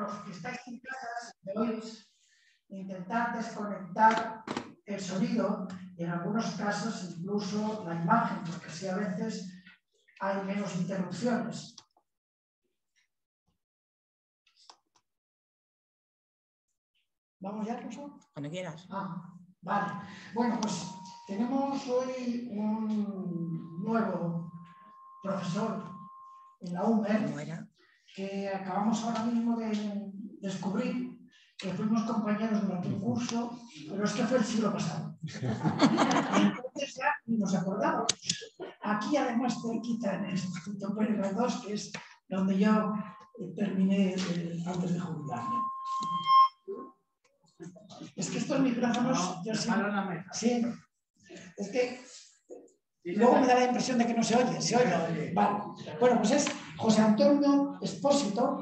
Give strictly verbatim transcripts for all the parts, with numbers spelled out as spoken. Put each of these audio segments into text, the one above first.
los que estáis en casa, si me oís, intentar desconectar el sonido y en algunos casos incluso la imagen, porque así a veces hay menos interrupciones. ¿Vamos ya, Rosa? Cuando quieras. Ah, vale. Bueno, pues tenemos hoy un nuevo profesor en la U M E R que acabamos ahora mismo de descubrir que fuimos compañeros durante un curso, pero es que fue el siglo pasado. Entonces ya ni nos acordamos. Aquí además cerquita en el Instituto Pérez Galdós, que es donde yo terminé eh, antes de jubilarme. Es que estos micrófonos, yo sí, sí, es que luego me da la impresión de que no se oye, se oye. Vale. Bueno, pues es José Antonio Espósito,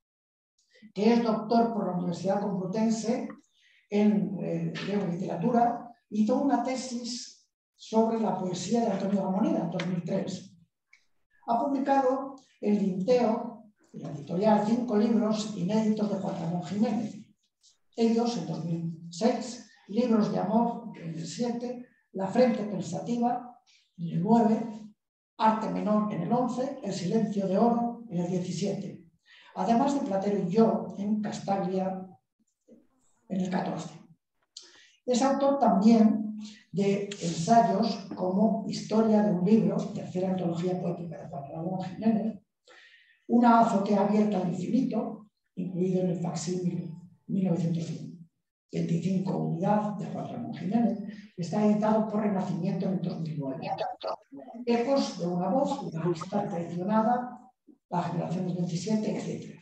que es doctor por la Universidad Complutense en eh, literatura, hizo una tesis sobre la poesía de Antonio Ramoneda en dos mil tres. Ha publicado en Linteo, en la editorial, cinco libros inéditos de Juan Ramón Jiménez. Ellos, en dos mil seis, Libros de Amor, en el siete, La Frente Pensativa, en el nueve, Arte Menor, en el once, El Silencio de Oro, en el diecisiete. Además de Platero y yo, en Castaglia, en el catorce. Es autor también de ensayos como Historia de un libro, tercera antología poética de Juan Ramón Jiménez, Una azotea abierta al infinito, incluido en el facsímil mil novecientos veinticinco, unidad de Juan Ramón Jiménez, que está editado por Renacimiento en el dos mil nueve. Ecos de una voz, Una amistad traicionada, La generación del veintisiete, etcétera.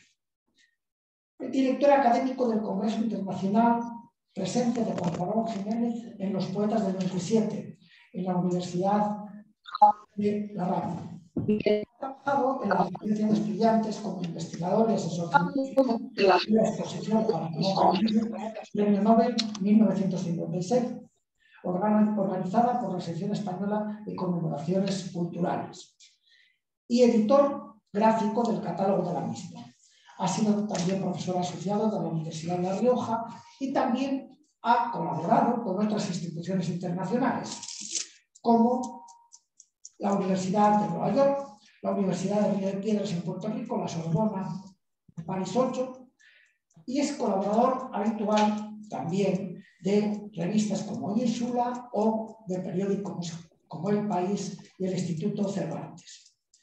El director académico del Congreso Internacional Presente de Juan Ramón Jiménez en los Poetas del veintisiete, en la Universidad de La Rambla. Ha trabajado en la asistencia de estudiantes como investigador y asesor científico de la exposición Juan Ramón Jiménez, Premio Nobel mil novecientos cincuenta y seis, organizada por la Sección Española de Conmemoraciones Culturales, y editor gráfico del catálogo de la misma. Ha sido también profesor asociado de la Universidad de La Rioja y también ha colaborado con otras instituciones internacionales, como la Universidad de Nueva York, la Universidad de Río de Piedras en Puerto Rico, la Sorbona, París ocho, y es colaborador habitual también de revistas como Ínsula o de periódicos como El País y el Instituto Cervantes.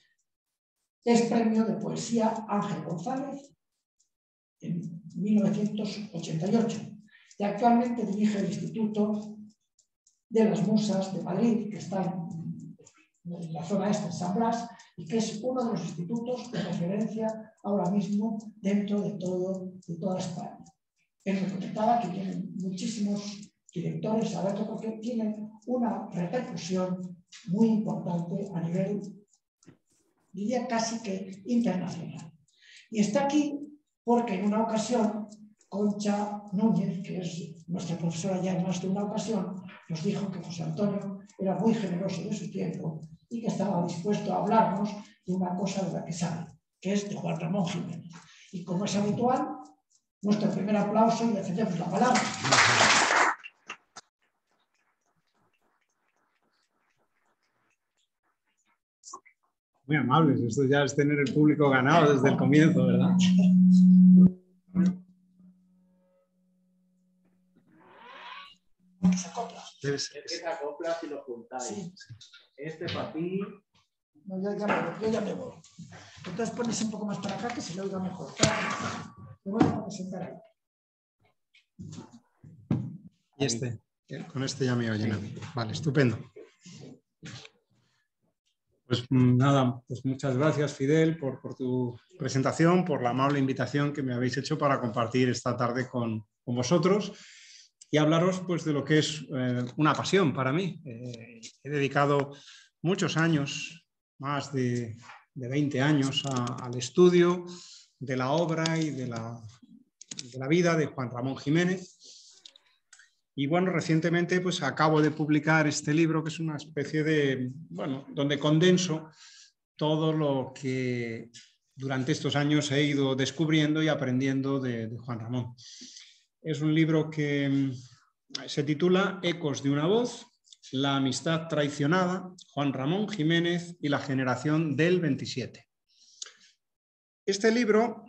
Es premio de poesía Ángel González en mil novecientos ochenta y ocho y actualmente dirige el Instituto de las Musas de Madrid, que está en la zona este, en San Blas, y que es uno de los institutos de referencia ahora mismo dentro de, todo, de toda España. Él me comentaba que tienen muchísimos directores ahora porque tienen una repercusión muy importante a nivel, diría casi que internacional. Y está aquí porque en una ocasión Concha Núñez, que es nuestra profesora ya en más de una ocasión, nos dijo que José Antonio era muy generoso de su tiempo y que estaba dispuesto a hablarnos de una cosa de la que sabe, que es de Juan Ramón Jiménez. Y como es habitual, nuestro primer aplauso y le cedemos la palabra. Muy amables, esto ya es tener el público ganado desde el comienzo, ¿verdad? Se acopla. Debe ser. Es que se acopla si lo juntáis. Sí. Este para ti. No, yo, ya me voy, yo ya me voy. Entonces pones un poco más para acá que se le oiga mejor. Me voy a sentar ahí. Y este, con este ya me oyen a mí. Vale, estupendo. Pues nada, pues muchas gracias, Fidel, por, por tu presentación, por la amable invitación que me habéis hecho para compartir esta tarde con, con vosotros y hablaros pues, de lo que es eh, una pasión para mí. Eh, he dedicado muchos años, más de, de veinte años, a, al estudio de la obra y de la, de la vida de Juan Ramón Jiménez. Y bueno, recientemente pues acabo de publicar este libro que es una especie de, bueno, donde condenso todo lo que durante estos años he ido descubriendo y aprendiendo de, de Juan Ramón. Es un libro que se titula Ecos de una voz, la amistad traicionada, Juan Ramón Jiménez y la generación del veintisiete. Este libro,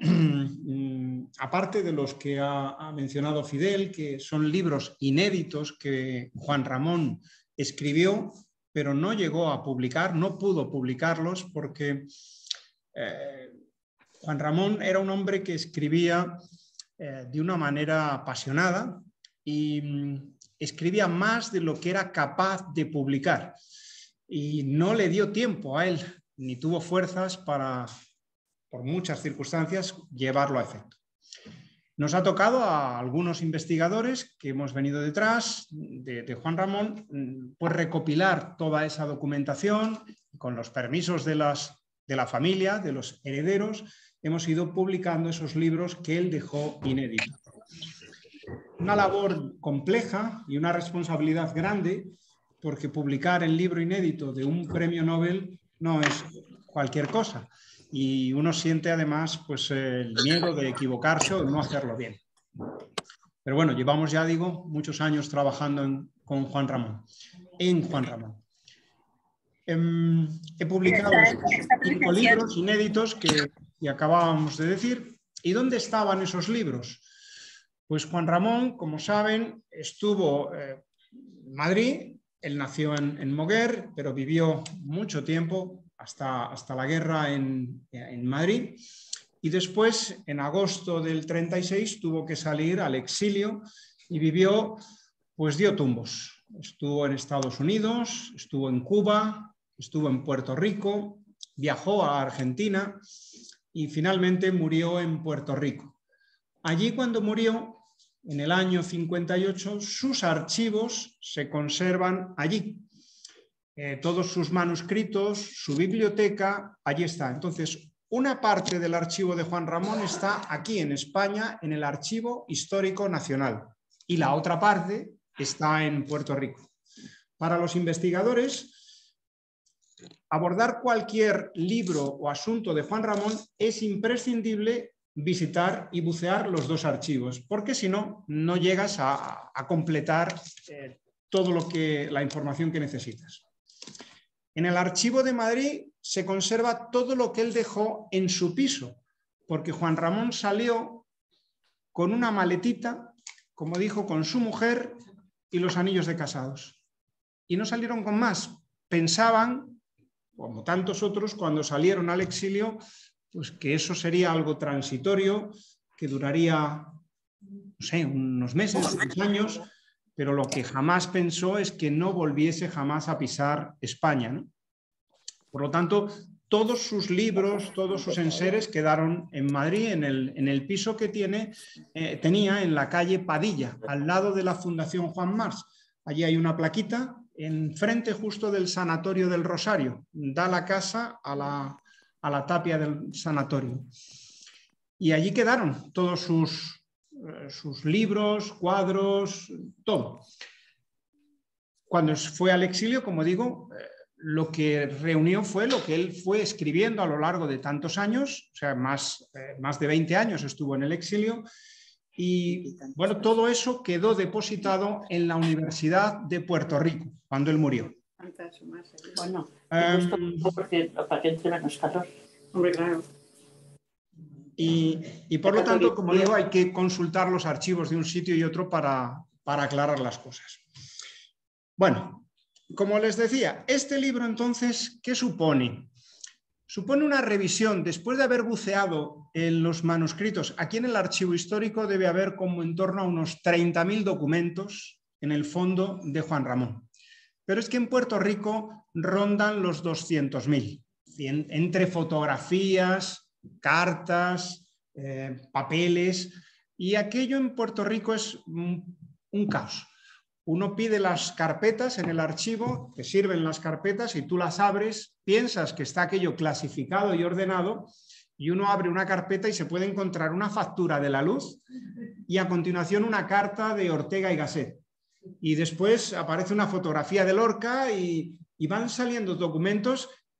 aparte de los que ha, ha mencionado Fidel, que son libros inéditos que Juan Ramón escribió, pero no llegó a publicar, no pudo publicarlos porque eh, Juan Ramón era un hombre que escribía eh, de una manera apasionada y mm, escribía más de lo que era capaz de publicar. Y no le dio tiempo a él, ni tuvo fuerzas para, por muchas circunstancias, llevarlo a efecto. Nos ha tocado a algunos investigadores que hemos venido detrás de, de Juan Ramón, pues recopilar toda esa documentación con los permisos de, las, de la familia, de los herederos. Hemos ido publicando esos libros que él dejó inéditos. Una labor compleja y una responsabilidad grande, porque publicar el libro inédito de un premio Nobel no es cualquier cosa. Y uno siente además pues, el miedo de equivocarse o de no hacerlo bien. Pero bueno, llevamos ya, digo, muchos años trabajando en, con Juan Ramón, en Juan Ramón. Eh, he publicado cinco libros inéditos que, que acabábamos de decir. ¿Y dónde estaban esos libros? Pues Juan Ramón, como saben, estuvo eh, en Madrid. Él nació en, en Moguer, pero vivió mucho tiempo, hasta, hasta la guerra en, en Madrid. Y después, en agosto del treinta y seis, tuvo que salir al exilio y vivió, pues dio tumbos. Estuvo en Estados Unidos, estuvo en Cuba, estuvo en Puerto Rico, viajó a Argentina y finalmente murió en Puerto Rico. Allí, cuando murió, en el año cincuenta y ocho, sus archivos se conservan allí. Eh, todos sus manuscritos, su biblioteca, allí está. Entonces, una parte del archivo de Juan Ramón está aquí en España, en el Archivo Histórico Nacional, y la otra parte está en Puerto Rico. Para los investigadores, abordar cualquier libro o asunto de Juan Ramón es imprescindible visitar y bucear los dos archivos, porque si no, no llegas a, a completar eh, todo lo que, la información que necesitas. En el archivo de Madrid se conserva todo lo que él dejó en su piso, porque Juan Ramón salió con una maletita, como dijo, con su mujer y los anillos de casados. Y no salieron con más. Pensaban, como tantos otros, cuando salieron al exilio, pues que eso sería algo transitorio, que duraría, no sé, unos meses, unos años, pero lo que jamás pensó es que no volviese jamás a pisar España, ¿no? Por lo tanto, todos sus libros, todos sus enseres quedaron en Madrid, en el, en el piso que tiene, eh, tenía en la calle Padilla, al lado de la Fundación Juan March. Allí hay una plaquita, enfrente justo del Sanatorio del Rosario. Da la casa a la, a la tapia del sanatorio. Y allí quedaron todos sus, eh, sus libros, cuadros, todo. Cuando fue al exilio, como digo, eh, lo que reunió fue lo que él fue escribiendo a lo largo de tantos años, o sea, más, eh, más de veinte años estuvo en el exilio, y bueno, todo eso quedó depositado en la Universidad de Puerto Rico, cuando él murió. Bueno, Um, porque para que entre menos calor. Hombre, claro. Y, y por lo tanto, como digo, hay que consultar los archivos de un sitio y otro para, para aclarar las cosas. Bueno, como les decía, este libro entonces, ¿qué supone? Supone una revisión, después de haber buceado en los manuscritos. Aquí en el archivo histórico debe haber como en torno a unos treinta mil documentos en el fondo de Juan Ramón. Pero es que en Puerto Rico rondan los doscientos mil, entre fotografías, cartas, eh, papeles, y aquello en Puerto Rico es un, un caos. Uno pide las carpetas en el archivo, te sirven las carpetas y tú las abres, piensas que está aquello clasificado y ordenado, y uno abre una carpeta y se puede encontrar una factura de la luz y a continuación una carta de Ortega y Gasset. Y después aparece una fotografía de Lorca y, y van saliendo documentos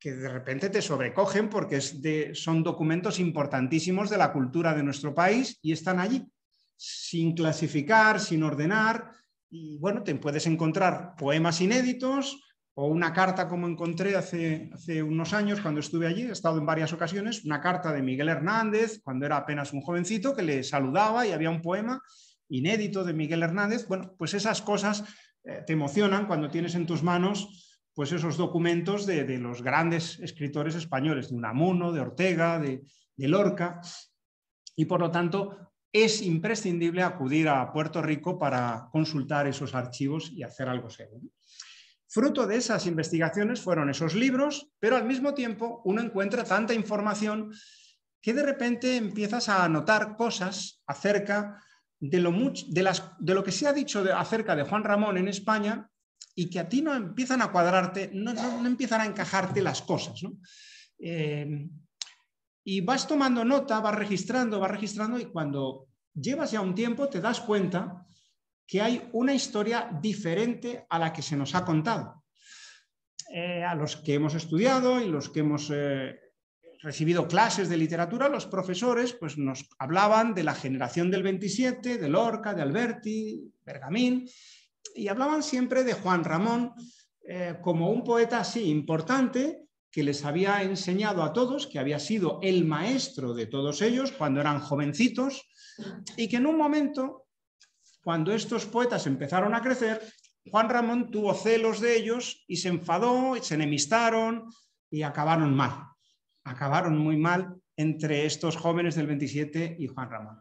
que de repente te sobrecogen porque es de, son documentos importantísimos de la cultura de nuestro país y están allí, sin clasificar, sin ordenar, y bueno, te puedes encontrar poemas inéditos o una carta como encontré hace, hace unos años cuando estuve allí, he estado en varias ocasiones, una carta de Miguel Hernández cuando era apenas un jovencito que le saludaba y había un poema inédito de Miguel Hernández. Bueno, pues esas cosas eh, te emocionan cuando tienes en tus manos pues esos documentos de, de los grandes escritores españoles, de Unamuno, de Ortega, de, de Lorca, y por lo tanto es imprescindible acudir a Puerto Rico para consultar esos archivos y hacer algo serio. Fruto de esas investigaciones fueron esos libros, pero al mismo tiempo uno encuentra tanta información que de repente empiezas a notar cosas acerca de lo, mucho, de las, de lo que se ha dicho de, acerca de Juan Ramón en España, y que a ti no empiezan a cuadrarte, no, no, no empiezan a encajarte las cosas, ¿no? Eh, y vas tomando nota, vas registrando, vas registrando, y cuando llevas ya un tiempo te das cuenta que hay una historia diferente a la que se nos ha contado. Eh, a los que hemos estudiado y los que hemos eh, recibido clases de literatura, los profesores pues, nos hablaban de la generación del veintisiete, de Lorca, de Alberti, Bergamín, y hablaban siempre de Juan Ramón eh, como un poeta así importante que les había enseñado a todos, que había sido el maestro de todos ellos cuando eran jovencitos, y que en un momento, cuando estos poetas empezaron a crecer, Juan Ramón tuvo celos de ellos y se enfadó, y se enemistaron y acabaron mal. Acabaron muy mal entre estos jóvenes del veintisiete y Juan Ramón.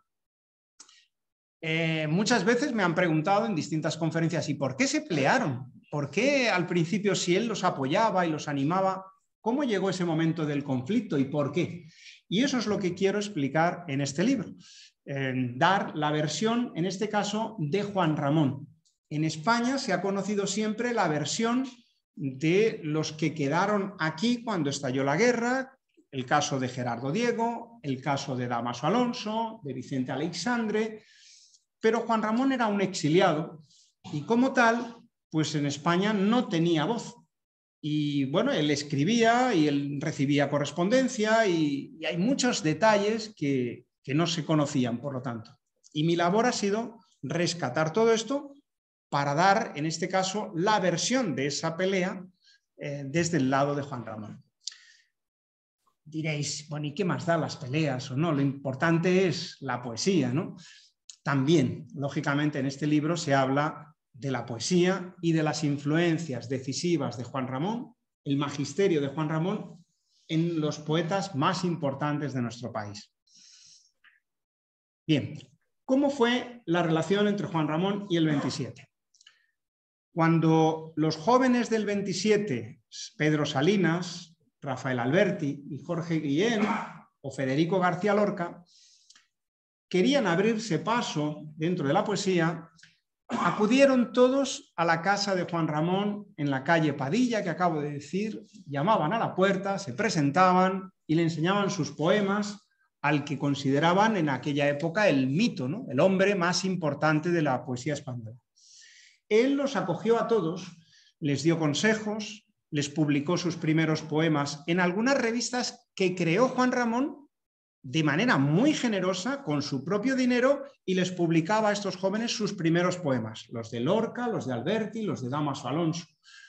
Eh, muchas veces me han preguntado en distintas conferencias, ¿y por qué se pelearon? ¿Por qué al principio, si él los apoyaba y los animaba, cómo llegó ese momento del conflicto y por qué? Y eso es lo que quiero explicar en este libro. Eh, dar la versión, en este caso, de Juan Ramón. En España se ha conocido siempre la versión de los que quedaron aquí cuando estalló la guerra, el caso de Gerardo Diego, el caso de Dámaso Alonso, de Vicente Aleixandre. Pero Juan Ramón era un exiliado y como tal, pues en España no tenía voz. Y bueno, él escribía y él recibía correspondencia y, y hay muchos detalles que, que no se conocían, por lo tanto. Y mi labor ha sido rescatar todo esto para dar, en este caso, la versión de esa pelea eh, desde el lado de Juan Ramón. Diréis, bueno, ¿y qué más da las peleas o no? Lo importante es la poesía, ¿no? También, lógicamente, en este libro se habla de la poesía y de las influencias decisivas de Juan Ramón, el magisterio de Juan Ramón, en los poetas más importantes de nuestro país. Bien, ¿cómo fue la relación entre Juan Ramón y el veintisiete? Cuando los jóvenes del veintisiete, Pedro Salinas, Rafael Alberti y Jorge Guillén o Federico García Lorca, querían abrirse paso dentro de la poesía, acudieron todos a la casa de Juan Ramón en la calle Padilla, que acabo de decir, llamaban a la puerta, se presentaban y le enseñaban sus poemas al que consideraban en aquella época el mito, ¿no? El hombre más importante de la poesía española. Él los acogió a todos, les dio consejos, les publicó sus primeros poemas en algunas revistas que creó Juan Ramón de manera muy generosa, con su propio dinero, y les publicaba a estos jóvenes sus primeros poemas, los de Lorca, los de Alberti, los de Dámaso Alonso.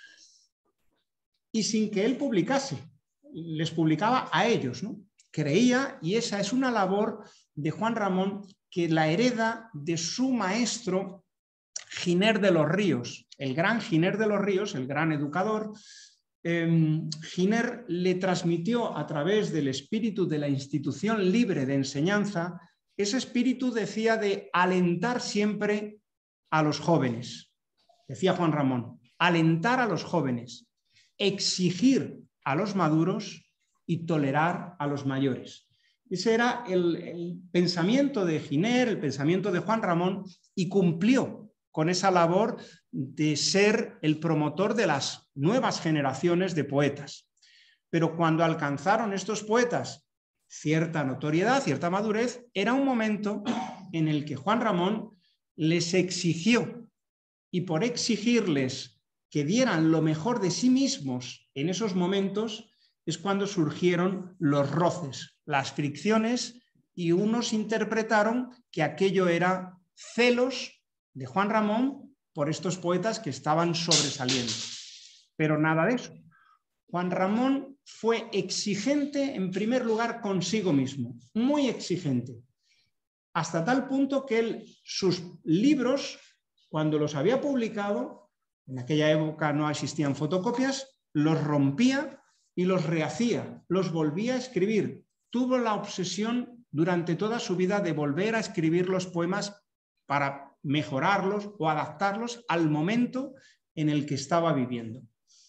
Y sin que él publicase, les publicaba a ellos, ¿no? Creía, y esa es una labor de Juan Ramón, que la hereda de su maestro Giner de los Ríos, el gran Giner de los Ríos, el gran educador. Eh, Giner le transmitió a través del espíritu de la institución libre de enseñanza, ese espíritu, decía, de alentar siempre a los jóvenes. Decía Juan Ramón, alentar a los jóvenes, exigir a los maduros y tolerar a los mayores. Ese era el, el pensamiento de Giner, el pensamiento de Juan Ramón, y cumplió con esa labor de ser el promotor de las nuevas generaciones de poetas. Pero cuando alcanzaron estos poetas cierta notoriedad, cierta madurez, era un momento en el que Juan Ramón les exigió, y por exigirles que dieran lo mejor de sí mismos en esos momentos, es cuando surgieron los roces, las fricciones, y unos interpretaron que aquello era celos de Juan Ramón por estos poetas que estaban sobresaliendo. Pero nada de eso. Juan Ramón fue exigente en primer lugar consigo mismo, muy exigente, hasta tal punto que él, sus libros, cuando los había publicado, en aquella época no existían fotocopias, los rompía y los rehacía, los volvía a escribir. Tuvo la obsesión durante toda su vida de volver a escribir los poemas para mejorarlos o adaptarlos al momento en el que estaba viviendo.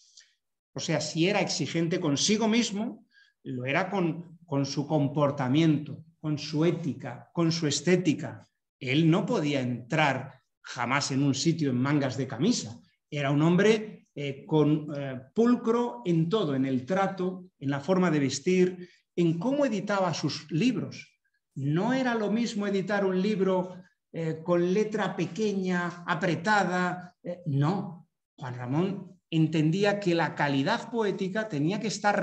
O sea, si era exigente consigo mismo, lo era con, con su comportamiento, con su ética, con su estética. Él no podía entrar jamás en un sitio en mangas de camisa. Era un hombre eh, con, eh, pulcro en todo, en el trato, en la forma de vestir, en cómo editaba sus libros. No era lo mismo editar un libro eh, con letra pequeña, apretada. Eh, no, Juan Ramón entendía que la calidad poética tenía que estar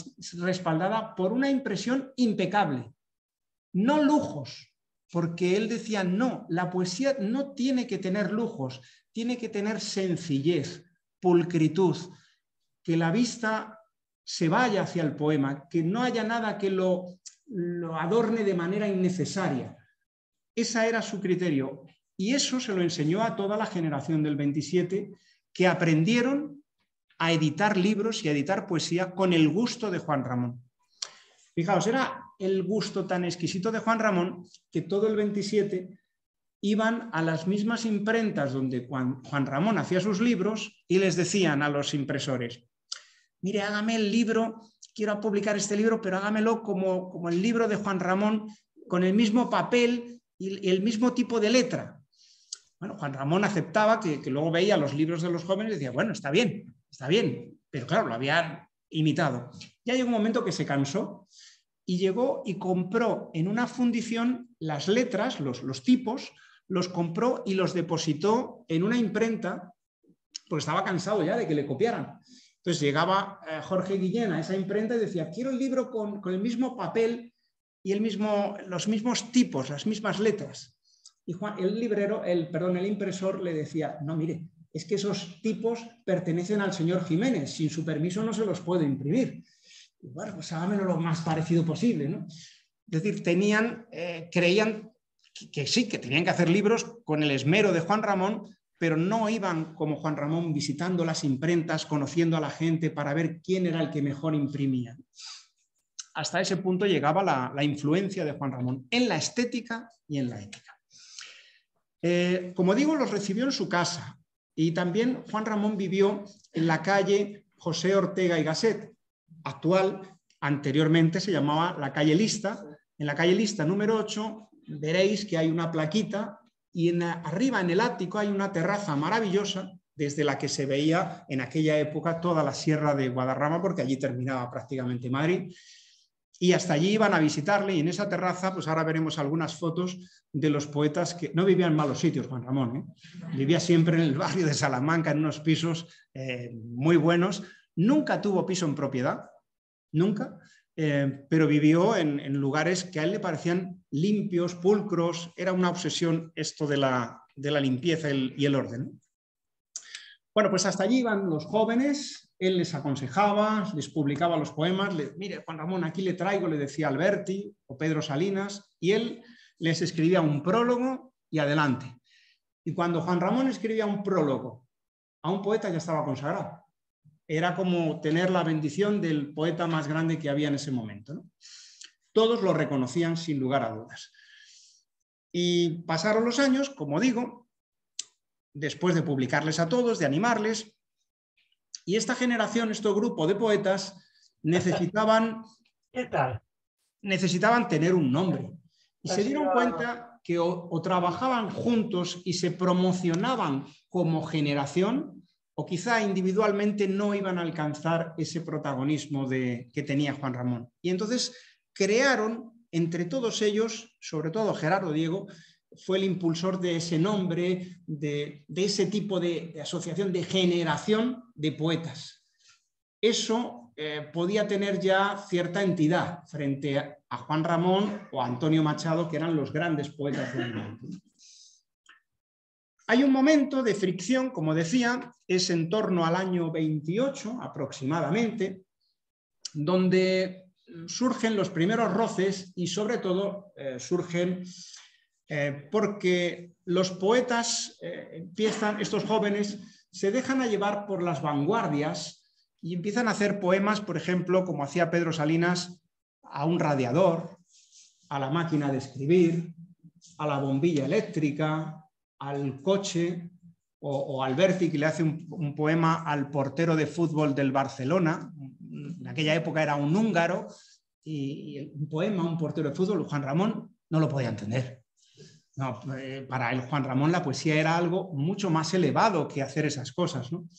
respaldada por una impresión impecable, no lujos, porque él decía, no, la poesía no tiene que tener lujos, tiene que tener sencillez, pulcritud, que la vista se vaya hacia el poema, que no haya nada que lo, lo adorne de manera innecesaria. Ese era su criterio, y eso se lo enseñó a toda la generación del veintisiete, que aprendieron a editar libros y a editar poesía con el gusto de Juan Ramón. Fijaos, era el gusto tan exquisito de Juan Ramón que todo el veintisiete iban a las mismas imprentas donde Juan, Juan Ramón hacía sus libros y les decían a los impresores, mire, hágame el libro, quiero publicar este libro, pero hágamelo como, como el libro de Juan Ramón, con el mismo papel y el mismo tipo de letra. Bueno, Juan Ramón aceptaba, que, que luego veía los libros de los jóvenes y decía, bueno, está bien, está bien, pero claro, lo habían imitado. Ya llegó un momento que se cansó y llegó y compró en una fundición las letras, los, los tipos, los compró y los depositó en una imprenta, porque estaba cansado ya de que le copiaran. Entonces llegaba eh, Jorge Guillén a esa imprenta y decía, quiero el libro con, con el mismo papel y el mismo, los mismos tipos, las mismas letras. Y Juan, el librero, el, perdón, el impresor le decía, no, mire, es que esos tipos pertenecen al señor Jiménez, sin su permiso no se los puedo imprimir. Y bueno, pues hágamelo lo más parecido posible, ¿no? Es decir, tenían, eh, creían que, que sí, que tenían que hacer libros con el esmero de Juan Ramón, pero no iban como Juan Ramón visitando las imprentas, conociendo a la gente para ver quién era el que mejor imprimía. Hasta ese punto llegaba la, la influencia de Juan Ramón en la estética y en la ética. Eh, como digo, los recibió en su casa y también Juan Ramón vivió en la calle José Ortega y Gasset, actual, anteriormente se llamaba la calle Lista. En la calle Lista número ocho veréis que hay una plaquita y en, arriba en el ático hay una terraza maravillosa desde la que se veía en aquella época toda la sierra de Guadarrama, porque allí terminaba prácticamente Madrid. Y hasta allí iban a visitarle y en esa terraza, pues ahora veremos algunas fotos de los poetas que no vivían en malos sitios, Juan Ramón, ¿eh? Vivía siempre en el barrio de Salamanca, en unos pisos eh, muy buenos. Nunca tuvo piso en propiedad, nunca, eh, pero vivió en, en lugares que a él le parecían limpios, pulcros. Era una obsesión esto de la, de la limpieza el, y el orden. Bueno, pues hasta allí iban los jóvenes. Él les aconsejaba, les publicaba los poemas. Le, mire, Juan Ramón, aquí le traigo, le decía Alberti o Pedro Salinas, y él les escribía un prólogo y adelante. Y cuando Juan Ramón escribía un prólogo a un poeta ya estaba consagrado. Era como tener la bendición del poeta más grande que había en ese momento, ¿no? Todos lo reconocían sin lugar a dudas. Y pasaron los años, como digo, después de publicarles a todos, de animarles, y esta generación, este grupo de poetas, necesitaban, ¿Qué tal? necesitaban tener un nombre. Y se dieron cuenta que o, o trabajaban juntos y se promocionaban como generación, o quizá individualmente no iban a alcanzar ese protagonismo de, que tenía Juan Ramón. Y entonces crearon, entre todos ellos, sobre todo Gerardo Diego, fue el impulsor de ese nombre, de, de ese tipo de, de asociación, de generación de poetas. Eso eh, podía tener ya cierta entidad frente a, a Juan Ramón o a Antonio Machado, que eran los grandes poetas del momento. Hay un momento de fricción, como decía, es en torno al año veintiocho aproximadamente, donde surgen los primeros roces y sobre todo eh, surgen eh, porque los poetas eh, empiezan, estos jóvenes se dejan a llevar por las vanguardias y empiezan a hacer poemas, por ejemplo, como hacía Pedro Salinas, a un radiador, a la máquina de escribir, a la bombilla eléctrica, al coche, o, o Alberti, que le hace un, un poema al portero de fútbol del Barcelona. En aquella época era un húngaro, y, y un poema a un portero de fútbol, Juan Ramón no lo podía entender. No, eh, para el Juan Ramón la poesía era algo mucho más elevado que hacer esas cosas, ¿no?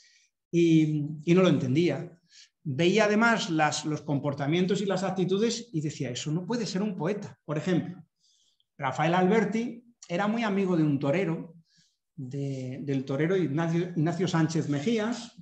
Y, y no lo entendía. Veía además las, los comportamientos y las actitudes y decía, eso no puede ser un poeta. Por ejemplo, Rafael Alberti era muy amigo de un torero, de, del torero Ignacio, Ignacio Sánchez Mejías,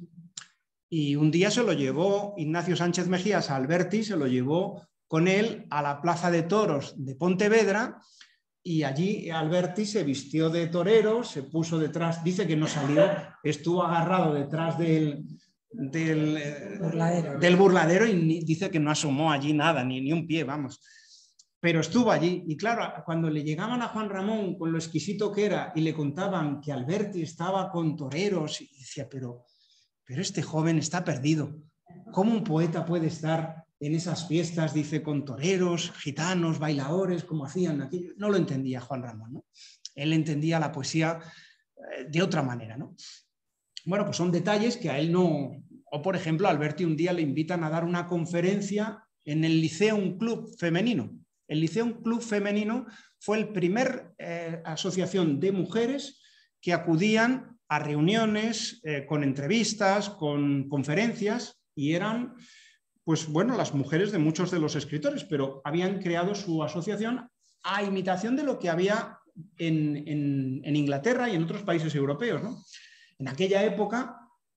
y un día se lo llevó Ignacio Sánchez Mejías a Alberti, se lo llevó con él a la plaza de toros de Pontevedra, y allí Alberti se vistió de torero, se puso detrás, dice que no salió, estuvo agarrado detrás del, del, burladero. del burladero y ni, dice que no asomó allí nada, ni, ni un pie, vamos. Pero estuvo allí y claro, cuando le llegaban a Juan Ramón con lo exquisito que era y le contaban que Alberti estaba con toreros, y decía, pero, pero este joven está perdido. ¿Cómo un poeta puede estar en esas fiestas, dice, con toreros, gitanos, bailadores, como hacían aquí? No lo entendía Juan Ramón, ¿no? Él entendía la poesía de otra manera, ¿no? Bueno, pues son detalles que a él no... O, por ejemplo, a Alberti un día le invitan a dar una conferencia en el Liceum Club Femenino. El Liceum Club Femenino fue el primer eh, asociación de mujeres que acudían a reuniones eh, con entrevistas, con conferencias, y eran, pues bueno, las mujeres de muchos de los escritores, pero habían creado su asociación a imitación de lo que había en, en, en Inglaterra y en otros países europeos, ¿no? En aquella época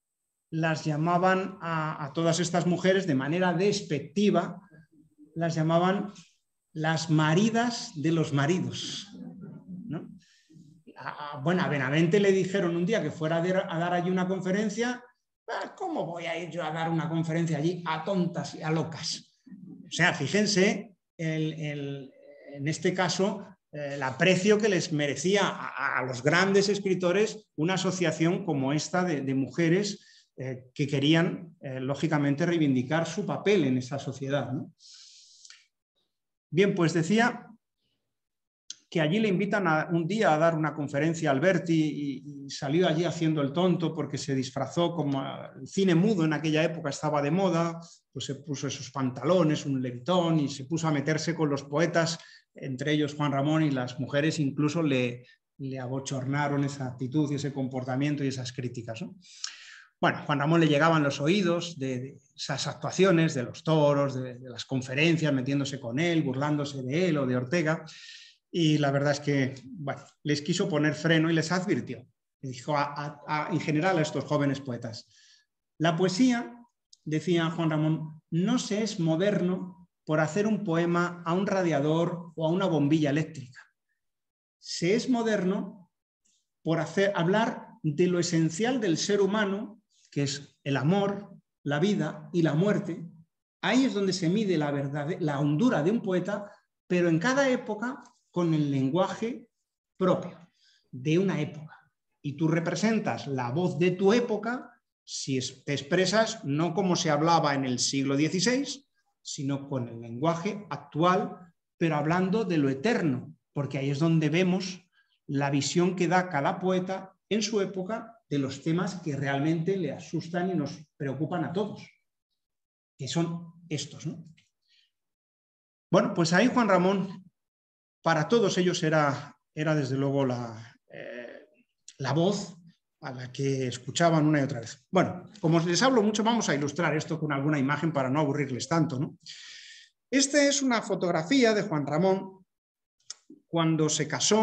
las llamaban a, a todas estas mujeres de manera despectiva, las llamaban las maridas de los maridos, ¿no? A, a, bueno, a Benavente le dijeron un día que fuera a, de, a dar allí una conferencia. ¿Cómo voy a ir yo a dar una conferencia allí a tontas y a locas? O sea, fíjense el, el, en este caso eh, el aprecio que les merecía a, a los grandes escritores una asociación como esta de, de mujeres eh, que querían, eh, lógicamente, reivindicar su papel en esa sociedad, ¿no? Bien, pues decía que allí le invitan a, un día a dar una conferencia a Alberti y, y salió allí haciendo el tonto porque se disfrazó como el cine mudo en aquella época estaba de moda, pues se puso esos pantalones, un levitón y se puso a meterse con los poetas, entre ellos Juan Ramón, y las mujeres incluso le, le abochornaron esa actitud y ese comportamiento y esas críticas, ¿no? Bueno, Juan Ramón le llegaban los oídos de, de esas actuaciones, de los toros, de, de las conferencias, metiéndose con él, burlándose de él o de Ortega. Y la verdad es que, bueno, les quiso poner freno y les advirtió. Le dijo a, a, a, en general a estos jóvenes poetas, la poesía, decía Juan Ramón, no se es moderno por hacer un poema a un radiador o a una bombilla eléctrica. Se es moderno por hacer, hablar de lo esencial del ser humano, que es el amor, la vida y la muerte. Ahí es donde se mide la verdad, la hondura de un poeta, pero en cada época con el lenguaje propio de una época. Y tú representas la voz de tu época si te expresas no como se hablaba en el siglo dieciséis, sino con el lenguaje actual, pero hablando de lo eterno, porque ahí es donde vemos la visión que da cada poeta en su época de los temas que realmente le asustan y nos preocupan a todos, que son estos, ¿no? Bueno, pues ahí Juan Ramón, para todos ellos era, era desde luego la, eh, la voz a la que escuchaban una y otra vez. Bueno, como les hablo mucho, vamos a ilustrar esto con alguna imagen para no aburrirles tanto, ¿no? Esta es una fotografía de Juan Ramón cuando se casó,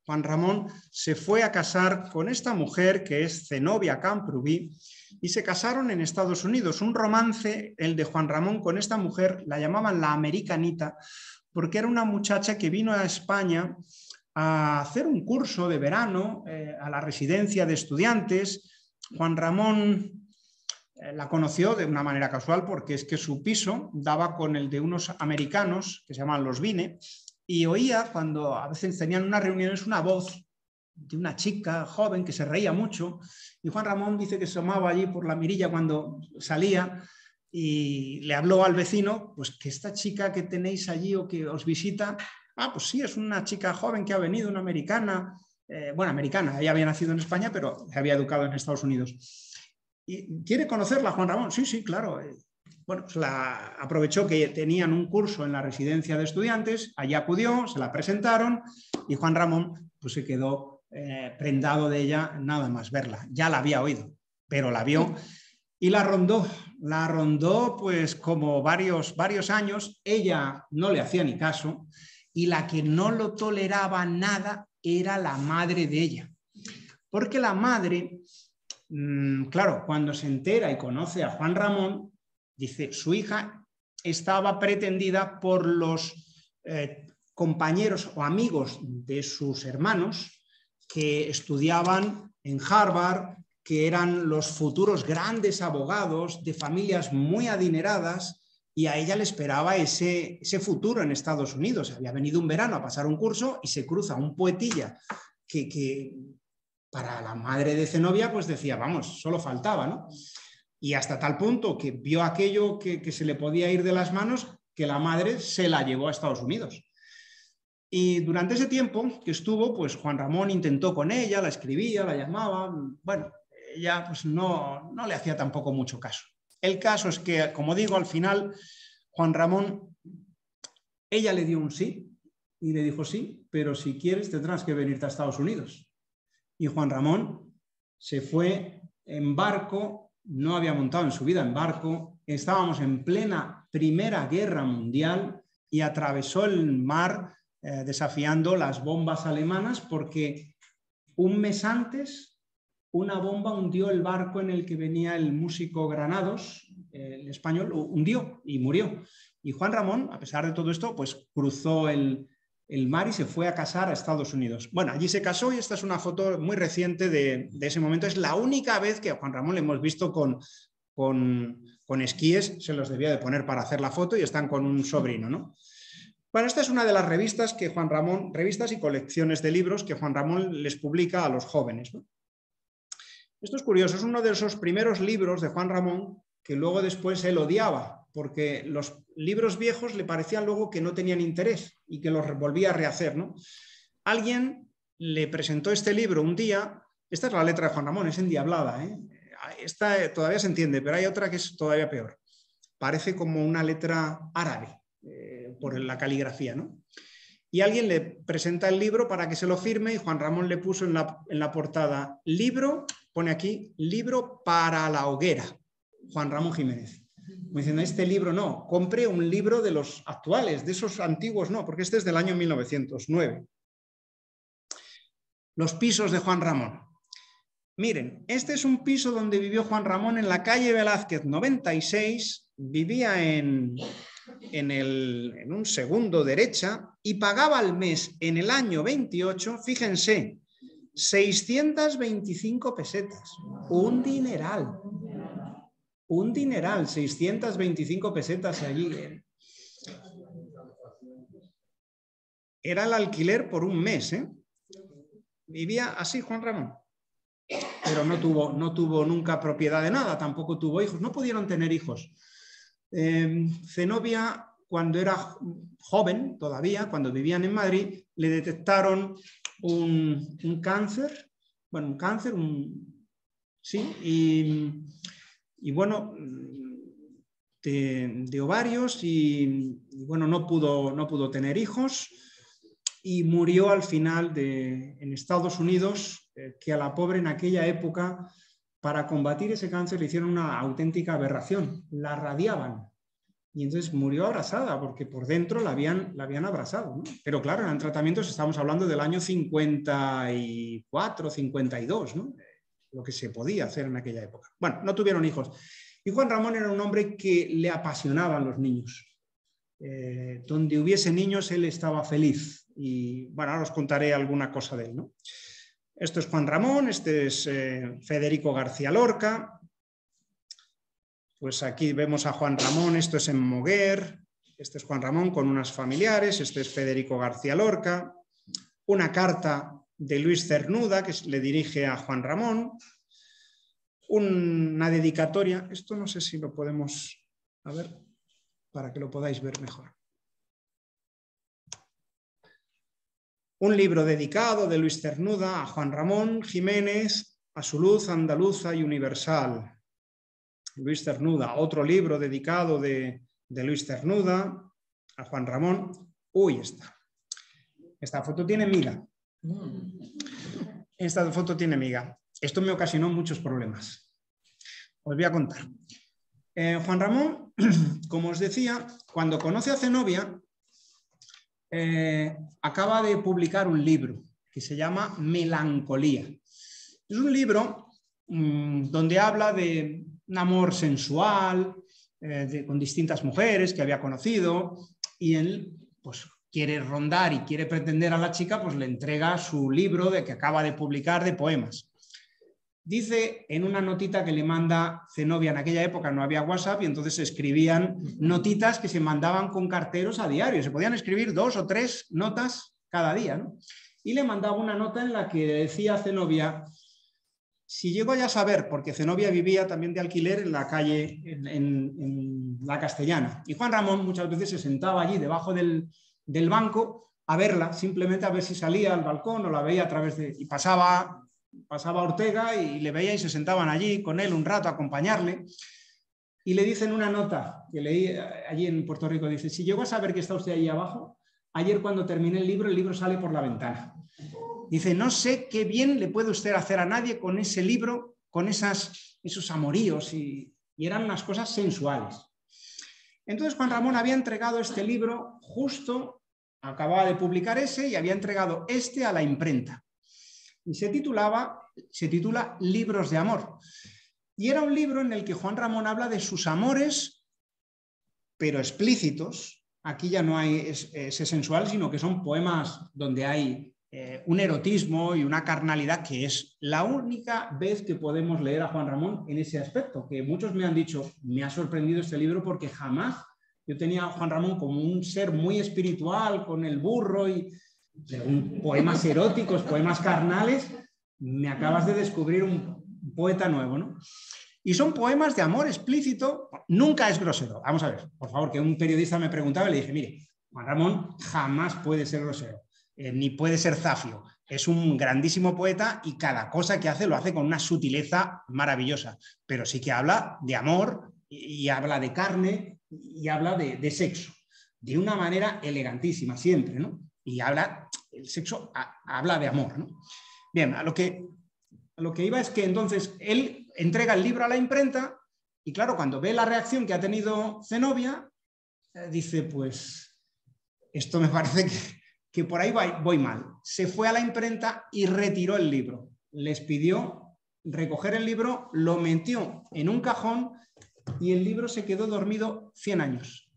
Juan Ramón se fue a casar con esta mujer que es Zenobia Camprubí y se casaron en Estados Unidos. Un romance, el de Juan Ramón con esta mujer, la llamaban la americanita, porque era una muchacha que vino a España a hacer un curso de verano eh, a la residencia de estudiantes. Juan Ramón eh, la conoció de una manera casual porque es que su piso daba con el de unos americanos que se llaman los Vine, y oía cuando a veces tenían unas reuniones una voz de una chica joven que se reía mucho, y Juan Ramón dice que asomaba allí por la mirilla cuando salía y le habló al vecino, pues que esta chica que tenéis allí o que os visita, ah, pues sí, es una chica joven que ha venido, una americana, eh, bueno, americana, ella había nacido en España, pero se había educado en Estados Unidos. ¿Y quiere conocerla, Juan Ramón? Sí, sí, claro. Bueno, pues la aprovechó que tenían un curso en la residencia de estudiantes, allí acudió, se la presentaron y Juan Ramón pues se quedó eh, prendado de ella nada más verla. Ya la había oído, pero la vio y la rondó. La rondó pues como varios, varios años. Ella no le hacía ni caso y la que no lo toleraba nada era la madre de ella. Porque la madre, mmm, claro, cuando se entera y conoce a Juan Ramón, dice, su hija estaba pretendida por los eh, compañeros o amigos de sus hermanos que estudiaban en Harvard, que eran los futuros grandes abogados de familias muy adineradas, y a ella le esperaba ese, ese futuro en Estados Unidos. Había venido un verano a pasar un curso y se cruza un poetilla que, que para la madre de Zenobia pues decía, vamos, solo faltaba, ¿no? Y hasta tal punto que vio aquello que, que se le podía ir de las manos, que la madre se la llevó a Estados Unidos. Y durante ese tiempo que estuvo, pues Juan Ramón intentó con ella, la escribía, la llamaba. Bueno, ella pues no, no le hacía tampoco mucho caso. El caso es que, como digo, al final Juan Ramón, ella le dio un sí y le dijo sí, pero si quieres tendrás que venirte a Estados Unidos. Y Juan Ramón se fue en barco. No había montado en su vida en barco, estábamos en plena Primera Guerra Mundial y atravesó el mar eh, desafiando las bombas alemanas porque un mes antes una bomba hundió el barco en el que venía el músico Granados, eh, el español, hundió y murió. Y Juan Ramón, a pesar de todo esto, pues cruzó el, el mar y se fue a casar a Estados Unidos. Bueno, allí se casó y esta es una foto muy reciente de, de ese momento. Es la única vez que a Juan Ramón le hemos visto con, con, con esquíes, se los debía de poner para hacer la foto y están con un sobrino, ¿no? Bueno, esta es una de las revistas que Juan Ramón, revistas y colecciones de libros que Juan Ramón les publica a los jóvenes, ¿no? Esto es curioso, es uno de esos primeros libros de Juan Ramón que luego después él odiaba, porque los libros viejos le parecían luego que no tenían interés y que los volvía a rehacer, ¿no? Alguien le presentó este libro un día, esta es la letra de Juan Ramón, es endiablada, ¿eh? Esta todavía se entiende, pero hay otra que es todavía peor. Parece como una letra árabe, eh, por la caligrafía, ¿no? Y alguien le presenta el libro para que se lo firme y Juan Ramón le puso en la, en la portada, libro, pone aquí, libro para la hoguera, Juan Ramón Jiménez. Me dicen, este libro no, compre un libro de los actuales, de esos antiguos no, porque este es del año mil novecientos nueve. Los pisos de Juan Ramón. Miren, este es un piso donde vivió Juan Ramón en la calle Velázquez noventa y seis, vivía en, en, el, en un segundo derecha y pagaba al mes en el año veintiocho, fíjense, seiscientas veinticinco pesetas, un dineral. Un dineral, seiscientas veinticinco pesetas allí. Era el alquiler por un mes, ¿eh? Vivía así Juan Ramón. Pero no tuvo, no tuvo nunca propiedad de nada, tampoco tuvo hijos, no pudieron tener hijos. Eh, Zenobia, cuando era joven todavía, cuando vivían en Madrid, le detectaron un, un cáncer, bueno, un cáncer, un, sí, y... y bueno, de, de ovarios y, y bueno, no pudo, no pudo tener hijos y murió al final de, en Estados Unidos, eh, que a la pobre en aquella época, para combatir ese cáncer le hicieron una auténtica aberración, la radiaban. y entonces murió abrazada porque por dentro la habían, la habían abrazado, ¿no? Pero claro, eran tratamientos, estamos hablando del año cincuenta y cuatro, cincuenta y dos, ¿no? Lo que se podía hacer en aquella época. Bueno, no tuvieron hijos. Y Juan Ramón era un hombre que le apasionaban los niños. Eh, donde hubiese niños, él estaba feliz. Y bueno, ahora os contaré alguna cosa de él, ¿no? Esto es Juan Ramón, este es eh, Federico García Lorca. Pues aquí vemos a Juan Ramón, esto es en Moguer. Este es Juan Ramón con unas familiares, este es Federico García Lorca. Una carta de Luis Cernuda que le dirige a Juan Ramón. Una dedicatoria, esto no sé si lo podemos, a ver, para que lo podáis ver mejor. Un libro dedicado de Luis Cernuda a Juan Ramón Jiménez, a su luz andaluza y universal. Luis Cernuda, otro libro dedicado de, de Luis Cernuda a Juan Ramón. Uy, esta. Esta foto tiene miga. Esta foto tiene miga. Esto me ocasionó muchos problemas. Os voy a contar. Eh, Juan Ramón, como os decía, cuando conoce a Zenobia, eh, acaba de publicar un libro que se llama Melancolía. Es un libro mmm, donde habla de un amor sensual, eh, de, con distintas mujeres que había conocido, y él pues, quiere rondar y quiere pretender a la chica, pues le entrega su libro de que acaba de publicar de poemas. Dice en una notita que le manda Zenobia, en aquella época no había WhatsApp y entonces se escribían notitas que se mandaban con carteros a diario, se podían escribir dos o tres notas cada día, ¿no? Y le mandaba una nota en la que decía a Zenobia, si llego ya a saber, porque Zenobia vivía también de alquiler en la calle, en, en, en la Castellana, y Juan Ramón muchas veces se sentaba allí debajo del, del banco a verla, simplemente a ver si salía al balcón o la veía a través de... y pasaba... Pasaba Ortega y le veía y se sentaban allí con él un rato a acompañarle y le dicen una nota que leí allí en Puerto Rico, dice, si llego a saber que está usted ahí abajo, ayer cuando terminé el libro, el libro sale por la ventana. Dice, no sé qué bien le puede usted hacer a nadie con ese libro, con esas, esos amoríos y, y eran unas cosas sensuales. Entonces Juan Ramón había entregado este libro justo, acababa de publicar ese y había entregado este a la imprenta. Y se titulaba, se titula Libros de Amor. Y era un libro en el que Juan Ramón habla de sus amores, pero explícitos. Aquí ya no hay ese sensual, sino que son poemas donde hay eh, un erotismo y una carnalidad que es la única vez que podemos leer a Juan Ramón en ese aspecto, que muchos me han dicho, me ha sorprendido este libro porque jamás yo tenía a Juan Ramón como un ser muy espiritual, con el burro y... Según poemas eróticos, poemas carnales, me acabas de descubrir un poeta nuevo, ¿no? Y son poemas de amor explícito, nunca es grosero. Vamos a ver, por favor, que un periodista me preguntaba y le dije, mire, Juan Ramón jamás puede ser grosero, eh, ni puede ser zafio. Es un grandísimo poeta y cada cosa que hace lo hace con una sutileza maravillosa, pero sí que habla de amor y, y habla de carne y habla de, de sexo, de una manera elegantísima siempre, ¿no? Y habla, el sexo a, habla de amor, ¿no? Bien, a lo, que, a lo que iba es que entonces él entrega el libro a la imprenta y claro, cuando ve la reacción que ha tenido Zenobia, eh, dice, pues esto me parece que, que por ahí voy, voy mal. Se fue a la imprenta y retiró el libro. Les pidió recoger el libro, lo metió en un cajón y el libro se quedó dormido cien años.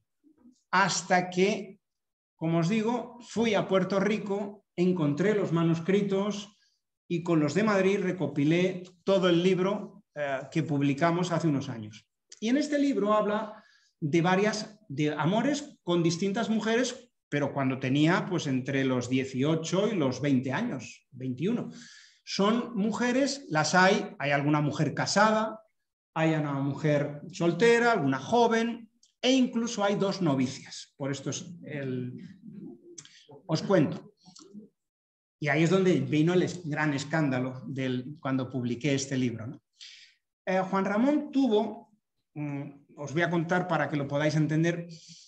Hasta que... Como os digo, fui a Puerto Rico, encontré los manuscritos y con los de Madrid recopilé todo el libro eh, que publicamos hace unos años. Y en este libro habla de varias, de amores con distintas mujeres, pero cuando tenía pues entre los dieciocho y los veinte años, veintiuno. Son mujeres, las hay, hay alguna mujer casada, hay una mujer soltera, alguna joven, e incluso hay dos novicias. Por esto es el... os cuento. Y ahí es donde vino el gran escándalo del, cuando publiqué este libro, ¿no? Eh, Juan Ramón tuvo, mm, os voy a contar para que lo podáis entender,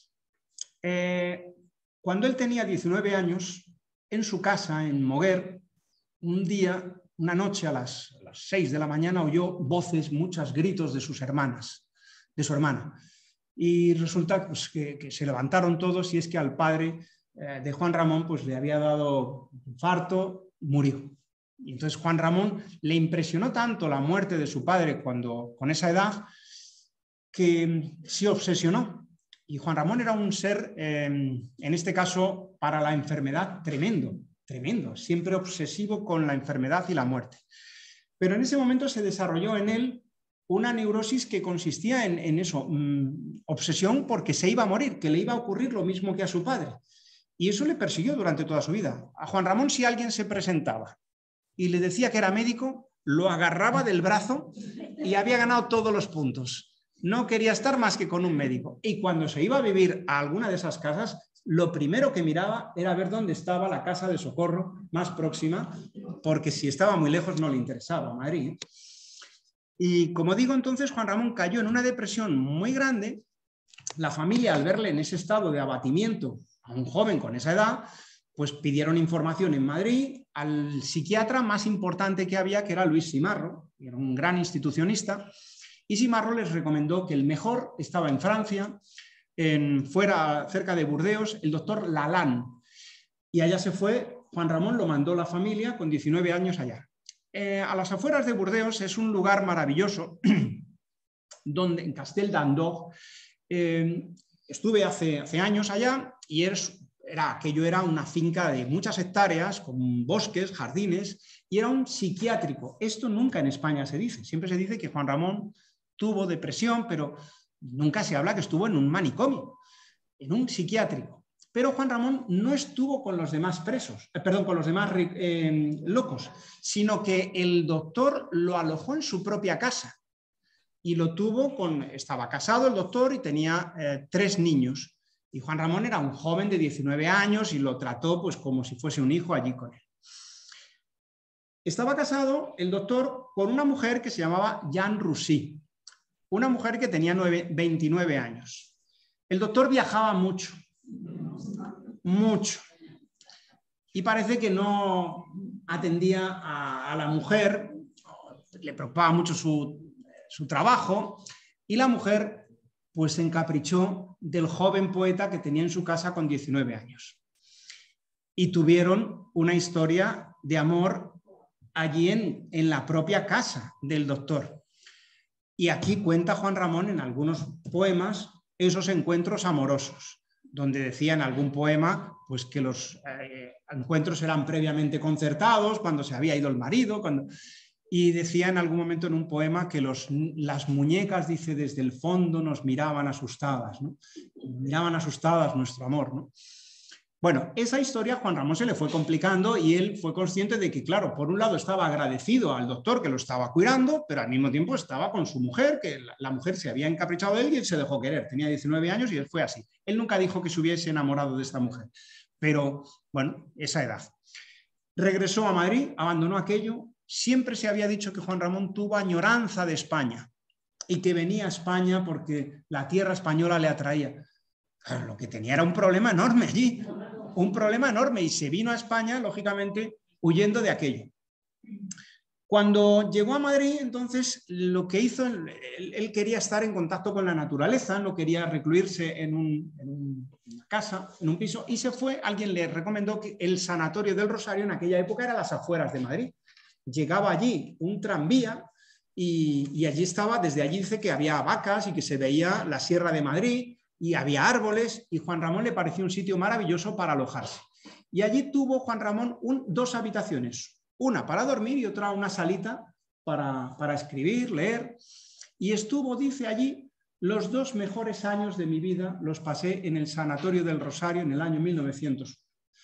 eh, cuando él tenía diecinueve años, en su casa, en Moguer, un día, una noche a las, a las seis de la mañana oyó voces, muchos gritos de sus hermanas, de su hermana. y resulta pues, que, que se levantaron todos y es que al padre eh, de Juan Ramón pues, le había dado un infarto, murió. Y entonces Juan Ramón le impresionó tanto la muerte de su padre cuando, con esa edad que se obsesionó. Y Juan Ramón era un ser, eh, en este caso, para la enfermedad tremendo, tremendo, siempre obsesivo con la enfermedad y la muerte. Pero en ese momento se desarrolló en él una neurosis que consistía en, en eso, mmm, obsesión porque se iba a morir, que le iba a ocurrir lo mismo que a su padre. Y eso le persiguió durante toda su vida. A Juan Ramón, si alguien se presentaba y le decía que era médico, lo agarraba del brazo y había ganado todos los puntos. No quería estar más que con un médico. Y cuando se iba a vivir a alguna de esas casas, lo primero que miraba era ver dónde estaba la casa de socorro más próxima, porque si estaba muy lejos no le interesaba Madrid. Y como digo, entonces Juan Ramón cayó en una depresión muy grande. La familia, al verle en ese estado de abatimiento, a un joven con esa edad, pues pidieron información en Madrid al psiquiatra más importante que había, que era Luis Simarro, que era un gran institucionista, y Simarro les recomendó que el mejor estaba en Francia, en, fuera cerca de Burdeos, el doctor Lalanne. Y allá se fue, Juan Ramón lo mandó la familia con diecinueve años allá. Eh, a las afueras de Burdeos es un lugar maravilloso, donde en Castel d'Andorre, eh, estuve hace, hace años allá y es, era, aquello era una finca de muchas hectáreas, con bosques, jardines, y era un psiquiátrico. Esto nunca en España se dice. Siempre se dice que Juan Ramón tuvo depresión, pero nunca se habla que estuvo en un manicomio, en un psiquiátrico. Pero Juan Ramón no estuvo con los demás presos, eh, perdón, con los demás eh, locos, sino que el doctor lo alojó en su propia casa y lo tuvo con, estaba casado el doctor y tenía eh, tres niños. Y Juan Ramón era un joven de diecinueve años y lo trató pues como si fuese un hijo allí con él. Estaba casado el doctor con una mujer que se llamaba Jeanne Roussy, una mujer que tenía veintinueve años. El doctor viajaba mucho, mucho, y parece que no atendía a, a la mujer, le preocupaba mucho su, su trabajo, y la mujer pues se encaprichó del joven poeta que tenía en su casa con diecinueve años. Y tuvieron una historia de amor allí en, en la propia casa del doctor. Y aquí cuenta Juan Ramón en algunos poemas esos encuentros amorosos, donde decía en algún poema pues, que los eh, encuentros eran previamente concertados, cuando se había ido el marido, cuando... y decía en algún momento en un poema que los, las muñecas, dice, desde el fondo nos miraban asustadas, ¿no? Miraban asustadas nuestro amor, ¿no? Bueno, esa historia a Juan Ramón se le fue complicando y él fue consciente de que, claro, por un lado estaba agradecido al doctor que lo estaba cuidando, pero al mismo tiempo estaba con su mujer, que la, la mujer se había encaprichado de él y él se dejó querer. Tenía diecinueve años y él fue así. Él nunca dijo que se hubiese enamorado de esta mujer, pero, bueno, esa edad. Regresó a Madrid, abandonó aquello. Siempre se había dicho que Juan Ramón tuvo añoranza de España y que venía a España porque la tierra española le atraía. Claro, lo que tenía era un problema enorme allí, un problema enorme, y se vino a España, lógicamente, huyendo de aquello. Cuando llegó a Madrid, entonces, lo que hizo, él, él quería estar en contacto con la naturaleza, no quería recluirse en, un, en una casa, en un piso, y se fue, alguien le recomendó que el Sanatorio del Rosario en aquella época era a las afueras de Madrid. Llegaba allí un tranvía y, y allí estaba, desde allí dice que había vacas y que se veía la Sierra de Madrid, y había árboles, y Juan Ramón le pareció un sitio maravilloso para alojarse. Y allí tuvo Juan Ramón un, dos habitaciones, una para dormir y otra una salita para, para escribir, leer, y estuvo, dice allí, los dos mejores años de mi vida los pasé en el Sanatorio del Rosario en el año mil novecientos.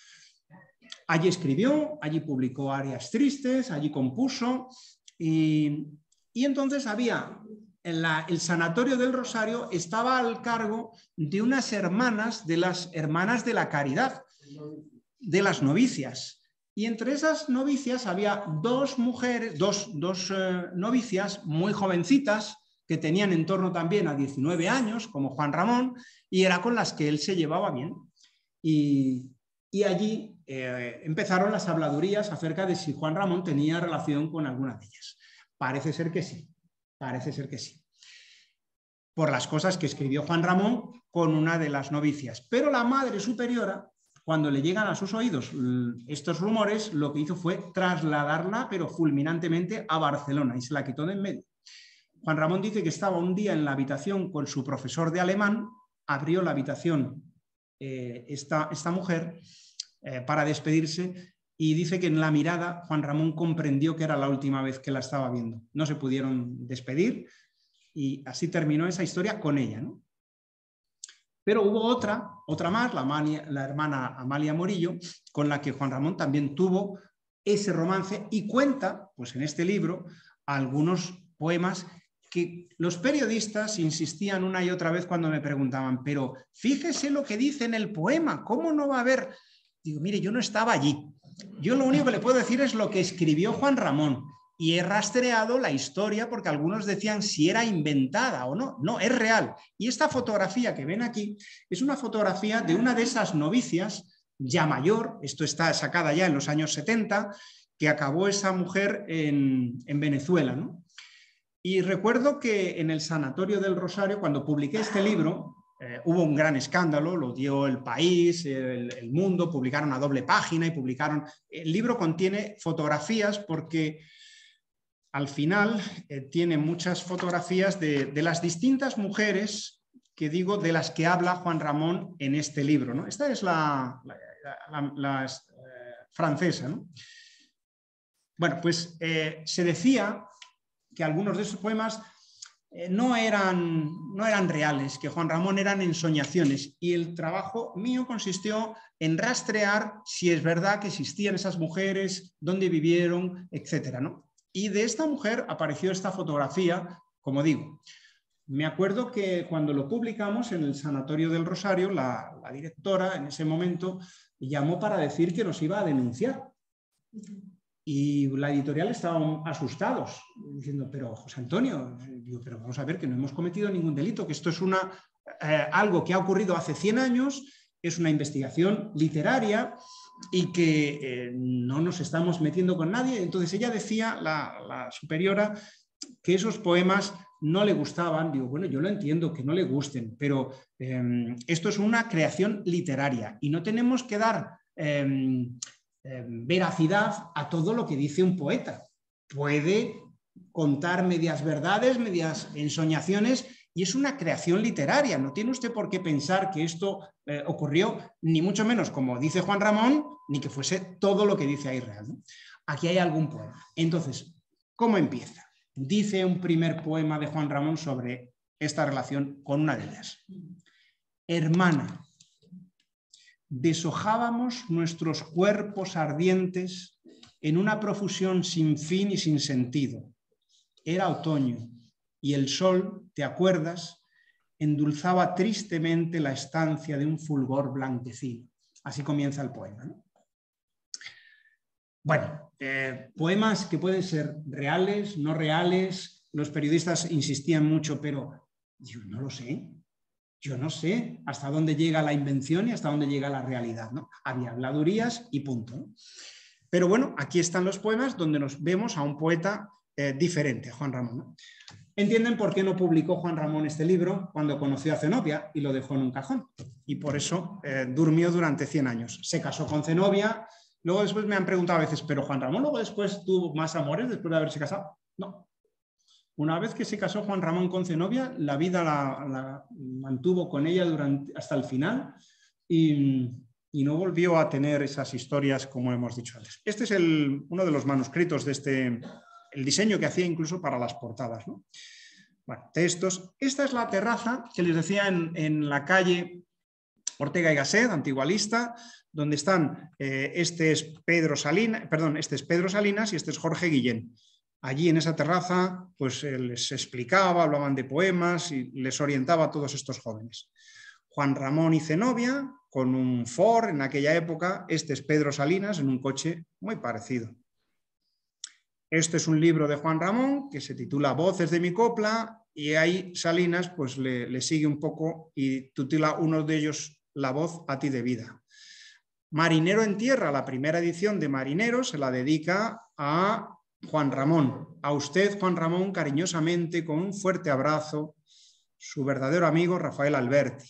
Allí escribió, allí publicó Arias Tristes, allí compuso, y, y entonces había... En la, el Sanatorio del Rosario estaba al cargo de unas hermanas, de las hermanas de la caridad, de las novicias. Y entre esas novicias había dos mujeres, dos, dos eh, novicias muy jovencitas, que tenían en torno también a diecinueve años, como Juan Ramón, y era con las que él se llevaba bien. Y, y allí eh, empezaron las habladurías acerca de si Juan Ramón tenía relación con alguna de ellas. Parece ser que sí. Parece ser que sí. por las cosas que escribió Juan Ramón con una de las novicias. Pero la Madre Superiora, cuando le llegan a sus oídos estos rumores, lo que hizo fue trasladarla, pero fulminantemente, a Barcelona, y se la quitó de en medio. Juan Ramón dice que estaba un día en la habitación con su profesor de alemán, abrió la habitación eh, esta, esta mujer eh, para despedirse, y dice que en la mirada Juan Ramón comprendió que era la última vez que la estaba viendo. No se pudieron despedir y así terminó esa historia con ella, ¿no? Pero hubo otra, otra más, la, Amalia, la hermana Amalia Morillo, con la que Juan Ramón también tuvo ese romance, y cuenta, pues en este libro, algunos poemas que los periodistas insistían una y otra vez cuando me preguntaban, pero fíjese lo que dice en el poema, ¿cómo no va a haber? Digo, mire, yo no estaba allí. Yo lo único que le puedo decir es lo que escribió Juan Ramón, y he rastreado la historia porque algunos decían si era inventada o no. No, es real. Y esta fotografía que ven aquí es una fotografía de una de esas novicias ya mayor, esto está sacada ya en los años setenta, que acabó esa mujer en, en Venezuela, ¿no? Y recuerdo que en el Sanatorio del Rosario, cuando publiqué este libro, Eh, hubo un gran escándalo, lo dio El País, el, el Mundo, publicaron a doble página y publicaron... El libro contiene fotografías porque al final eh, tiene muchas fotografías de, de las distintas mujeres que digo, de las que habla Juan Ramón en este libro, ¿no? Esta es la, la, la, la eh, francesa, ¿no? Bueno, pues eh, se decía que algunos de esos poemas Eh, no, eran, no eran reales, que Juan Ramón eran ensoñaciones, y el trabajo mío consistió en rastrear si es verdad que existían esas mujeres, dónde vivieron, etcétera, ¿no? Y de esta mujer apareció esta fotografía, como digo. Me acuerdo que cuando lo publicamos en el Sanatorio del Rosario, la, la directora en ese momento llamó para decir que nos iba a denunciar. Y la editorial estaban asustados, diciendo, pero José Antonio, digo, pero vamos a ver que no hemos cometido ningún delito, que esto es una, eh, algo que ha ocurrido hace cien años, es una investigación literaria y que eh, no nos estamos metiendo con nadie. Entonces ella decía, la, la superiora, que esos poemas no le gustaban. Digo, bueno, yo lo entiendo, que no le gusten, pero eh, esto es una creación literaria y no tenemos que dar... Eh, Eh, veracidad a todo lo que dice un poeta. Puede contar medias verdades, medias ensoñaciones, y es una creación literaria. No tiene usted por qué pensar que esto eh, ocurrió, ni mucho menos como dice Juan Ramón, ni que fuese todo lo que dice ahí real, ¿no? Aquí hay algún poema. Entonces, ¿cómo empieza? Dice un primer poema de Juan Ramón sobre esta relación con una de ellas. Hermana, deshojábamos nuestros cuerpos ardientes en una profusión sin fin y sin sentido. Era otoño y el sol, ¿te acuerdas?, endulzaba tristemente la estancia de un fulgor blanquecino. Así comienza el poema, ¿no? Bueno, eh, poemas que pueden ser reales, no reales. Los periodistas insistían mucho, pero yo no lo sé. Yo no sé hasta dónde llega la invención y hasta dónde llega la realidad, ¿no? Había habladurías y punto, ¿no? Pero bueno, aquí están los poemas donde nos vemos a un poeta eh, diferente, Juan Ramón, ¿no? Entienden por qué no publicó Juan Ramón este libro cuando conoció a Zenobia y lo dejó en un cajón. Y por eso eh, durmió durante cien años. Se casó con Zenobia. Luego después me han preguntado a veces, ¿pero Juan Ramón luego después tuvo más amores después de haberse casado? No. Una vez que se casó Juan Ramón con Zenobia, la vida la, la mantuvo con ella durante, hasta el final y, y no volvió a tener esas historias como hemos dicho antes. Este es el, uno de los manuscritos de este, el diseño que hacía incluso para las portadas, ¿no? Bueno, textos. Esta es la terraza que les decía en, en la calle Ortega y Gasset, Antigualista, donde están, eh, este es Pedro Salinas, perdón, este es Pedro Salinas y este es Jorge Guillén. Allí en esa terraza pues les explicaba, hablaban de poemas y les orientaba a todos estos jóvenes. Juan Ramón y Zenobia con un Ford en aquella época. Este es Pedro Salinas en un coche muy parecido. Este es un libro de Juan Ramón que se titula Voces de mi copla y ahí Salinas pues le, le sigue un poco y titula uno de ellos La voz a ti de vida. Marinero en tierra, la primera edición de Marinero se la dedica a Juan Ramón. A usted, Juan Ramón, cariñosamente, con un fuerte abrazo, su verdadero amigo Rafael Alberti.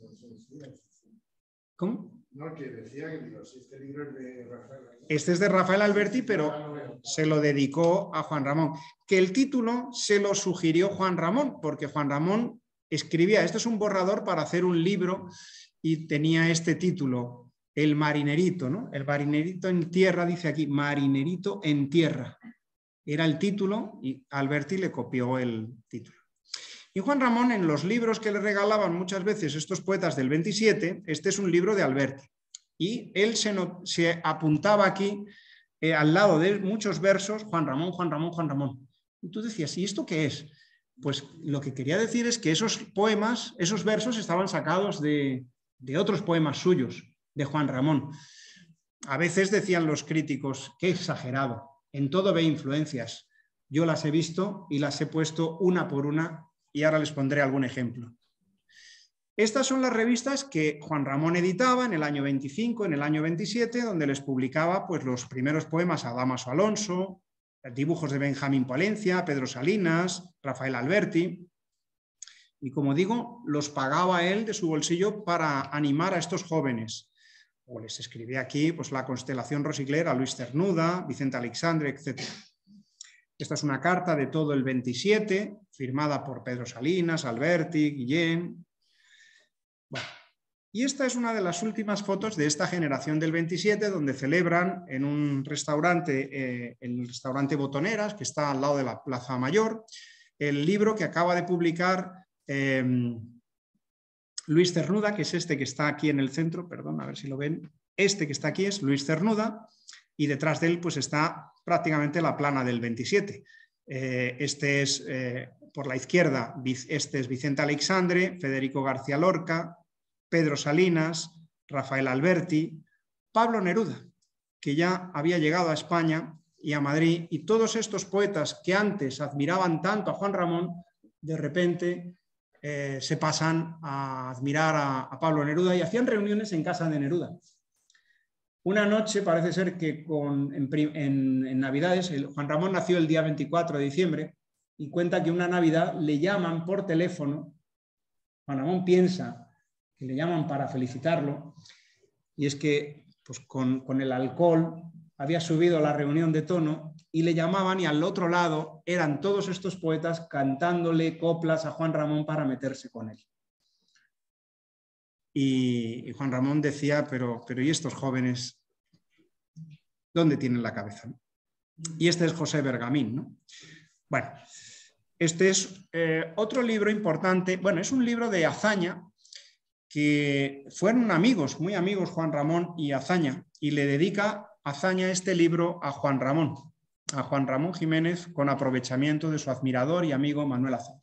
¿Cómo? No, que decía que digo, si este libro es de Rafael Alberti. Este es de Rafael Alberti, pero se lo dedicó a Juan Ramón. Que el título se lo sugirió Juan Ramón, porque Juan Ramón escribía, este es un borrador para hacer un libro y tenía este título, El marinerito, ¿no? El marinerito en tierra, dice aquí, marinerito en tierra. Era el título y Alberti le copió el título. Y Juan Ramón, en los libros que le regalaban muchas veces estos poetas del veintisiete, este es un libro de Alberti. Y él se, no, se apuntaba aquí, eh, al lado de muchos versos, Juan Ramón, Juan Ramón, Juan Ramón. Y tú decías, ¿y esto qué es? Pues lo que quería decir es que esos poemas, esos versos estaban sacados de, de otros poemas suyos, de Juan Ramón. A veces decían los críticos, qué exagerado, en todo ve influencias. Yo las he visto y las he puesto una por una y ahora les pondré algún ejemplo. Estas son las revistas que Juan Ramón editaba en el año veinticinco, en el año veintisiete, donde les publicaba pues, los primeros poemas a Dámaso Alonso, dibujos de Benjamín Palencia, Pedro Salinas, Rafael Alberti. Y como digo, los pagaba él de su bolsillo para animar a estos jóvenes. O les escribía aquí pues, la constelación Rosicler a Luis Cernuda, Vicente Alexandre, etcétera. Esta es una carta de todo el veintisiete, firmada por Pedro Salinas, Alberti, Guillén. Bueno, y esta es una de las últimas fotos de esta generación del veintisiete, donde celebran en un restaurante, eh, el restaurante Botoneras, que está al lado de la Plaza Mayor, el libro que acaba de publicar eh, Luis Cernuda, que es este que está aquí en el centro, perdón, a ver si lo ven, este que está aquí es Luis Cernuda, y detrás de él pues está prácticamente la plana del veintisiete. Eh, este es, eh, por la izquierda, este es Vicente Alexandre, Federico García Lorca, Pedro Salinas, Rafael Alberti, Pablo Neruda, que ya había llegado a España y a Madrid, y todos estos poetas que antes admiraban tanto a Juan Ramón, de repente eh, se pasan a admirar a, a Pablo Neruda y hacían reuniones en casa de Neruda. Una noche parece ser que con, en, en, en Navidades, el, Juan Ramón nació el día veinticuatro de diciembre y cuenta que una Navidad le llaman por teléfono. Juan Ramón piensa que le llaman para felicitarlo y es que pues, con, con el alcohol había subido a la reunión de tono y le llamaban y al otro lado eran todos estos poetas cantándole coplas a Juan Ramón para meterse con él. Y, y Juan Ramón decía, pero, pero ¿y estos jóvenes dónde tienen la cabeza? Y este es José Bergamín, ¿no? Bueno, este es eh, otro libro importante, bueno, es un libro de Azaña, que fueron amigos, muy amigos Juan Ramón y Azaña, y le dedica Azaña este libro a Juan Ramón, a Juan Ramón Jiménez, con aprovechamiento de su admirador y amigo Manuel Azaña.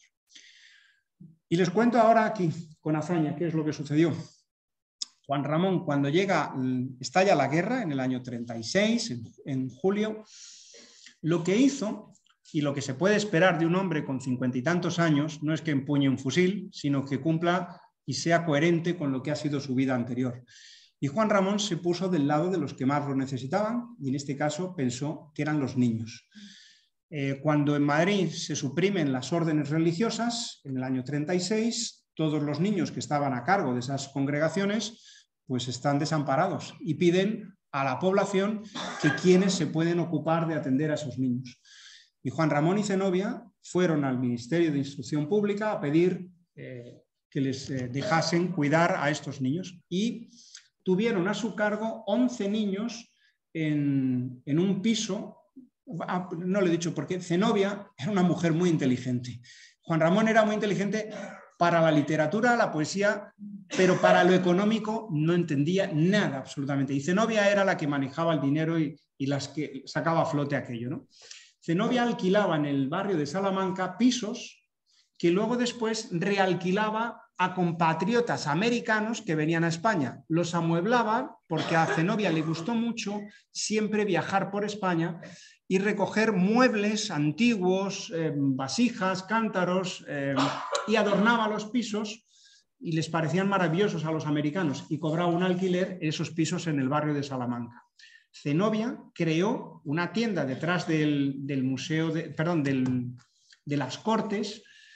Y les cuento ahora aquí, con Azaña, qué es lo que sucedió. Juan Ramón, cuando llega, estalla la guerra en el año treinta y seis, en, en julio, lo que hizo, y lo que se puede esperar de un hombre con cincuenta y tantos años, no es que empuñe un fusil, sino que cumpla y sea coherente con lo que ha sido su vida anterior. Y Juan Ramón se puso del lado de los que más lo necesitaban, y en este caso pensó que eran los niños. Eh, cuando en Madrid se suprimen las órdenes religiosas, en el año treinta y seis, todos los niños que estaban a cargo de esas congregaciones pues están desamparados y piden a la población que quienes se pueden ocupar de atender a esos niños. Y Juan Ramón y Zenobia fueron al Ministerio de Instrucción Pública a pedir eh, que les eh, dejasen cuidar a estos niños y tuvieron a su cargo once niños en, en un piso. No lo he dicho porque Zenobia era una mujer muy inteligente. Juan Ramón era muy inteligente para la literatura, la poesía, pero para lo económico no entendía nada absolutamente. Y Zenobia era la que manejaba el dinero y, y las que sacaba a flote aquello, ¿no? Zenobia alquilaba en el barrio de Salamanca pisos que luego después realquilaba a compatriotas americanos que venían a España. Los amueblaba porque a Zenobia le gustó mucho siempre viajar por España y recoger muebles antiguos, eh, vasijas, cántaros, eh, y adornaba los pisos y les parecían maravillosos a los americanos y cobraba un alquiler en esos pisos en el barrio de Salamanca. Zenobia creó una tienda detrás del, del museo, de, perdón, del, de las Cortes,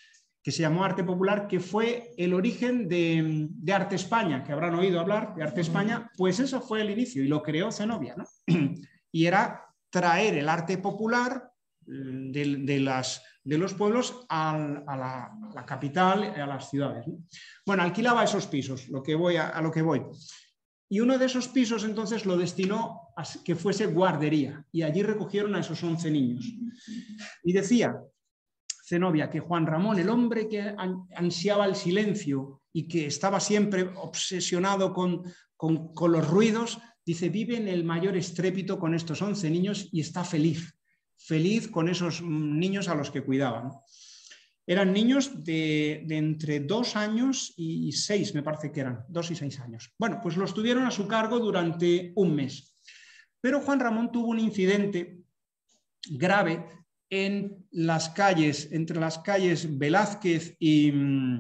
que se llamó Arte Popular, que fue el origen de, de Arte España, que habrán oído hablar de Arte España, pues eso fue el inicio y lo creó Zenobia, ¿no? Y era traer el arte popular de, de, las, de los pueblos a, a, la, a la capital, a las ciudades, ¿no? Bueno, alquilaba esos pisos, lo que voy a, a lo que voy. Y uno de esos pisos entonces lo destinó a que fuese guardería y allí recogieron a esos once niños. Y decía Zenobia que Juan Ramón, el hombre que ansiaba el silencio y que estaba siempre obsesionado con, con, con los ruidos, dice, vive en el mayor estrépito con estos once niños y está feliz, feliz con esos niños a los que cuidaban. Eran niños de, de entre dos años y seis, me parece que eran, dos y seis años. Bueno, pues los tuvieron a su cargo durante un mes. Pero Juan Ramón tuvo un incidente grave en las calles, entre las calles Velázquez y...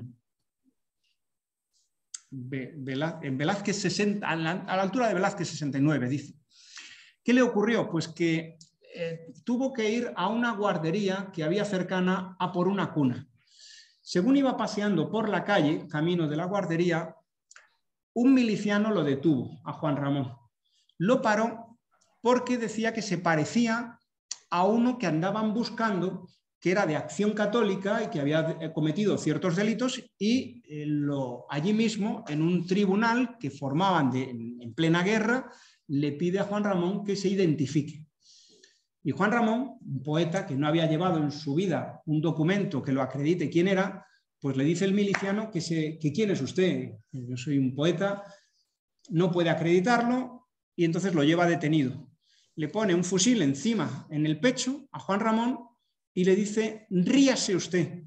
En Velázquez sesenta, a la, a la altura de Velázquez sesenta y nueve, dice. ¿Qué le ocurrió? Pues que eh, tuvo que ir a una guardería que había cercana a por una cuna. Según iba paseando por la calle, camino de la guardería, un miliciano lo detuvo a Juan Ramón. Lo paró porque decía que se parecía a uno que andaban buscando, que era de Acción Católica y que había cometido ciertos delitos, y eh, lo, allí mismo, en un tribunal que formaban de, en, en plena guerra, le pide a Juan Ramón que se identifique. Y Juan Ramón, un poeta que no había llevado en su vida un documento que lo acredite quién era, pues le dice el miliciano que, se, que quién es usted. Yo soy un poeta, no puede acreditarlo y entonces lo lleva detenido. Le pone un fusil encima en el pecho a Juan Ramón y le dice, ríase usted.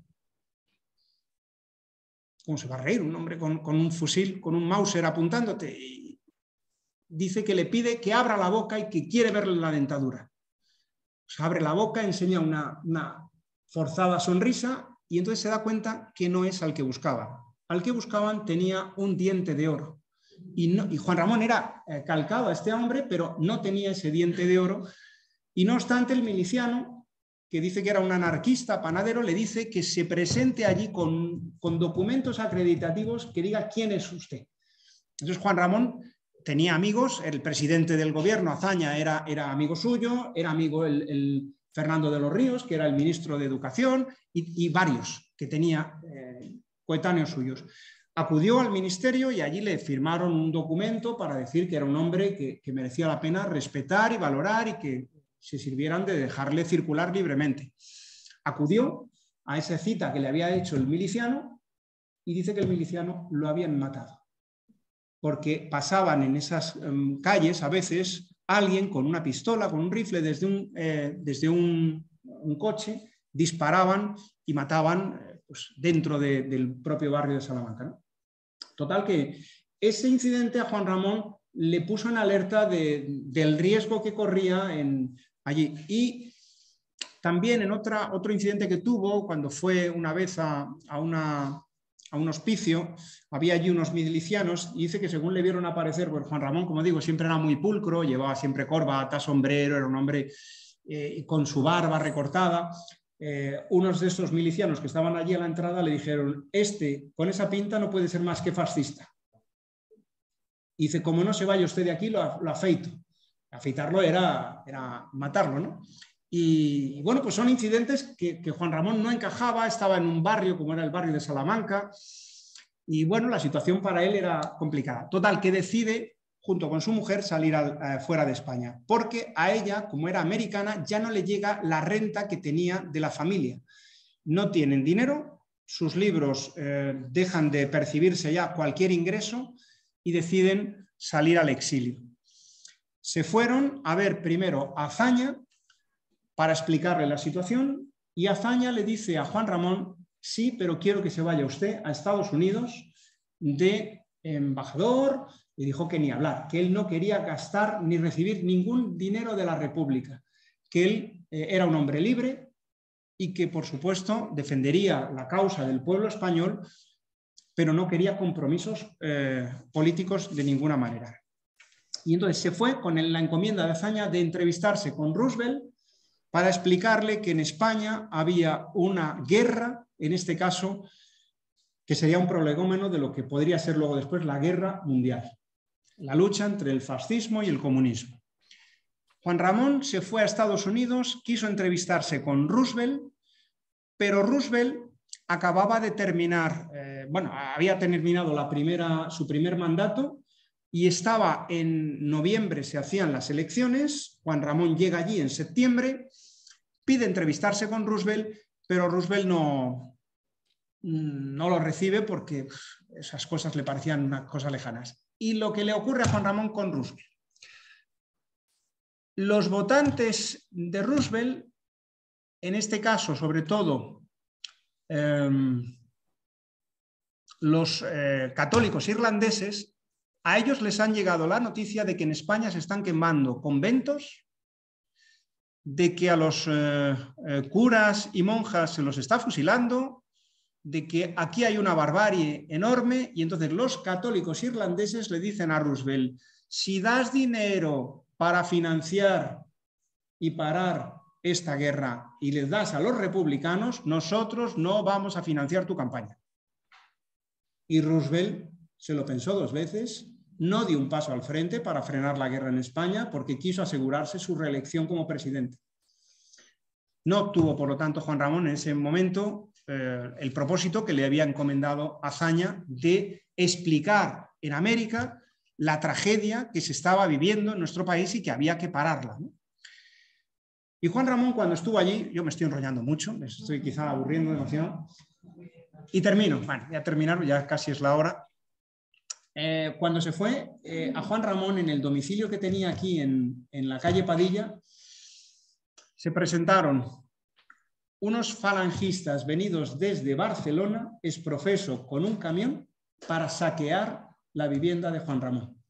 ¿Cómo se va a reír un hombre con, con un fusil, con un Mauser apuntándote? Y dice que le pide que abra la boca y que quiere verle la dentadura. Pues abre la boca, enseña una, una forzada sonrisa y entonces se da cuenta que no es al que buscaban. Al que buscaban tenía un diente de oro. Y, no, y Juan Ramón era eh, calcado a este hombre, pero no tenía ese diente de oro. Y no obstante, el miliciano, que dice que era un anarquista panadero, le dice que se presente allí con, con documentos acreditativos que diga quién es usted. Entonces Juan Ramón tenía amigos, el presidente del gobierno, Azaña, era, era amigo suyo, era amigo el, el Fernando de los Ríos, que era el ministro de Educación, y, y varios que tenía eh, coetáneos suyos. Acudió al ministerio y allí le firmaron un documento para decir que era un hombre que, que merecía la pena respetar y valorar y que se sirvieran de dejarle circular libremente. Acudió a esa cita que le había hecho el miliciano y dice que el miliciano lo habían matado. Porque pasaban en esas um, calles a veces alguien con una pistola, con un rifle desde un, eh, desde un, un coche, disparaban y mataban eh, pues, dentro de, del propio barrio de Salamanca, ¿no? Total que ese incidente a Juan Ramón le puso en alerta de, del riesgo que corría en, allí. Y también en otra, otro incidente que tuvo, cuando fue una vez a, a, una, a un hospicio, había allí unos milicianos y dice que según le vieron aparecer, pues Juan Ramón, como digo, siempre era muy pulcro, llevaba siempre corbata, sombrero, era un hombre eh, con su barba recortada. Eh, unos de estos milicianos que estaban allí a la entrada le dijeron, este con esa pinta no puede ser más que fascista. Y dice, como no se vaya usted de aquí, lo, lo afeito. Afeitarlo era, era matarlo, ¿no? Y, y bueno, pues son incidentes que, que Juan Ramón no encajaba, estaba en un barrio como era el barrio de Salamanca, y bueno, la situación para él era complicada. Total, que decide, junto con su mujer, salir al, eh, fuera de España, porque a ella, como era americana, ya no le llega la renta que tenía de la familia. No tienen dinero, sus libros eh, dejan de percibirse ya cualquier ingreso, y deciden salir al exilio. Se fueron a ver primero a Azaña para explicarle la situación y Azaña le dice a Juan Ramón, sí, pero quiero que se vaya usted a Estados Unidos de embajador, y dijo que ni hablar, que él no quería gastar ni recibir ningún dinero de la República, que él eh, era un hombre libre y que por supuesto defendería la causa del pueblo español, pero no quería compromisos eh, políticos de ninguna manera. Y entonces se fue con la encomienda de Azaña de entrevistarse con Roosevelt para explicarle que en España había una guerra, en este caso, que sería un prolegómeno de lo que podría ser luego después la guerra mundial, la lucha entre el fascismo y el comunismo. Juan Ramón se fue a Estados Unidos, quiso entrevistarse con Roosevelt, pero Roosevelt acababa de terminar, eh, bueno, había terminado la primera, su primer mandato y estaba en noviembre, se hacían las elecciones. Juan Ramón llega allí en septiembre, pide entrevistarse con Roosevelt, pero Roosevelt no, no lo recibe porque esas cosas le parecían unas cosas lejanas. Y lo que le ocurre a Juan Ramón con Roosevelt. Los votantes de Roosevelt, en este caso, sobre todo, eh, los eh, católicos irlandeses, a ellos les han llegado la noticia de que en España se están quemando conventos, de que a los eh, eh, curas y monjas se los está fusilando, de que aquí hay una barbarie enorme, y entonces los católicos irlandeses le dicen a Roosevelt: si das dinero para financiar y parar esta guerra y les das a los republicanos, nosotros no vamos a financiar tu campaña. Y Roosevelt se lo pensó dos veces, no dio un paso al frente para frenar la guerra en España porque quiso asegurarse su reelección como presidente. No obtuvo, por lo tanto, Juan Ramón en ese momento eh, el propósito que le había encomendado Azaña de explicar en América la tragedia que se estaba viviendo en nuestro país y que había que pararla, ¿no? Y Juan Ramón, cuando estuvo allí, yo me estoy enrollando mucho, me estoy quizá aburriendo demasiado, y termino, bueno, ya terminar, ya casi es la hora. Eh, cuando se fue eh, a Juan Ramón en el domicilio que tenía aquí en, en la calle Padilla, se presentaron unos falangistas venidos desde Barcelona, exprofeso, con un camión para saquear la vivienda de Juan Ramón.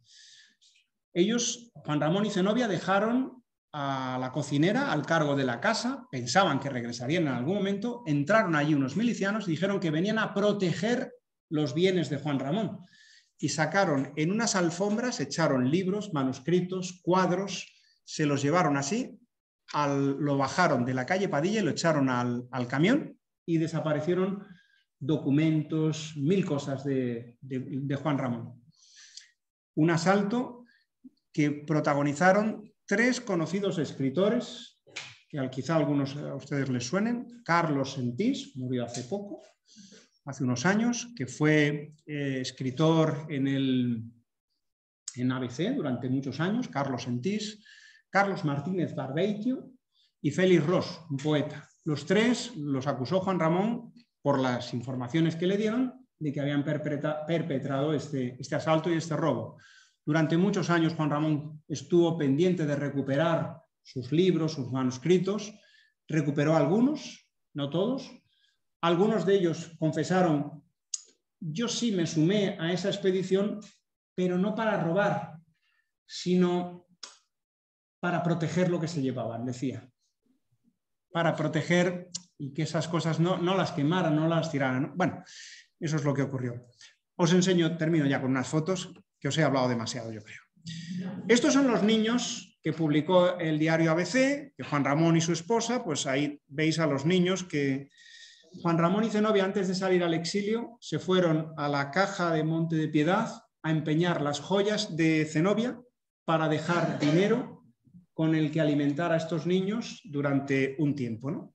Ellos, Juan Ramón y Zenobia, dejaron a la cocinera al cargo de la casa, pensaban que regresarían en algún momento, entraron allí unos milicianos y dijeron que venían a proteger los bienes de Juan Ramón. Y sacaron en unas alfombras, echaron libros, manuscritos, cuadros, se los llevaron así, al, lo bajaron de la calle Padilla y lo echaron al, al camión y desaparecieron documentos, mil cosas de, de, de Juan Ramón. Un asalto que protagonizaron tres conocidos escritores, que quizá algunos a ustedes les suenen. Carlos Sentís, murió hace poco, hace unos años, que fue eh, escritor en, el, en A B C durante muchos años, Carlos Sentís, Carlos Martínez Barbeitio y Félix Ros, un poeta. Los tres los acusó Juan Ramón por las informaciones que le dieron de que habían perpetrado este, este asalto y este robo. Durante muchos años Juan Ramón estuvo pendiente de recuperar sus libros, sus manuscritos, recuperó algunos, no todos. Algunos de ellos confesaron: yo sí me sumé a esa expedición, pero no para robar, sino para proteger lo que se llevaban, decía. Para proteger y que esas cosas no, no las quemaran, no las tiraran, ¿no? Bueno, eso es lo que ocurrió. Os enseño, termino ya con unas fotos, que os he hablado demasiado, yo creo. Estos son los niños que publicó el diario A B C, que Juan Ramón y su esposa, pues ahí veis a los niños que Juan Ramón y Zenobia, antes de salir al exilio, se fueron a la caja de Monte de Piedad a empeñar las joyas de Zenobia para dejar dinero con el que alimentar a estos niños durante un tiempo, ¿no?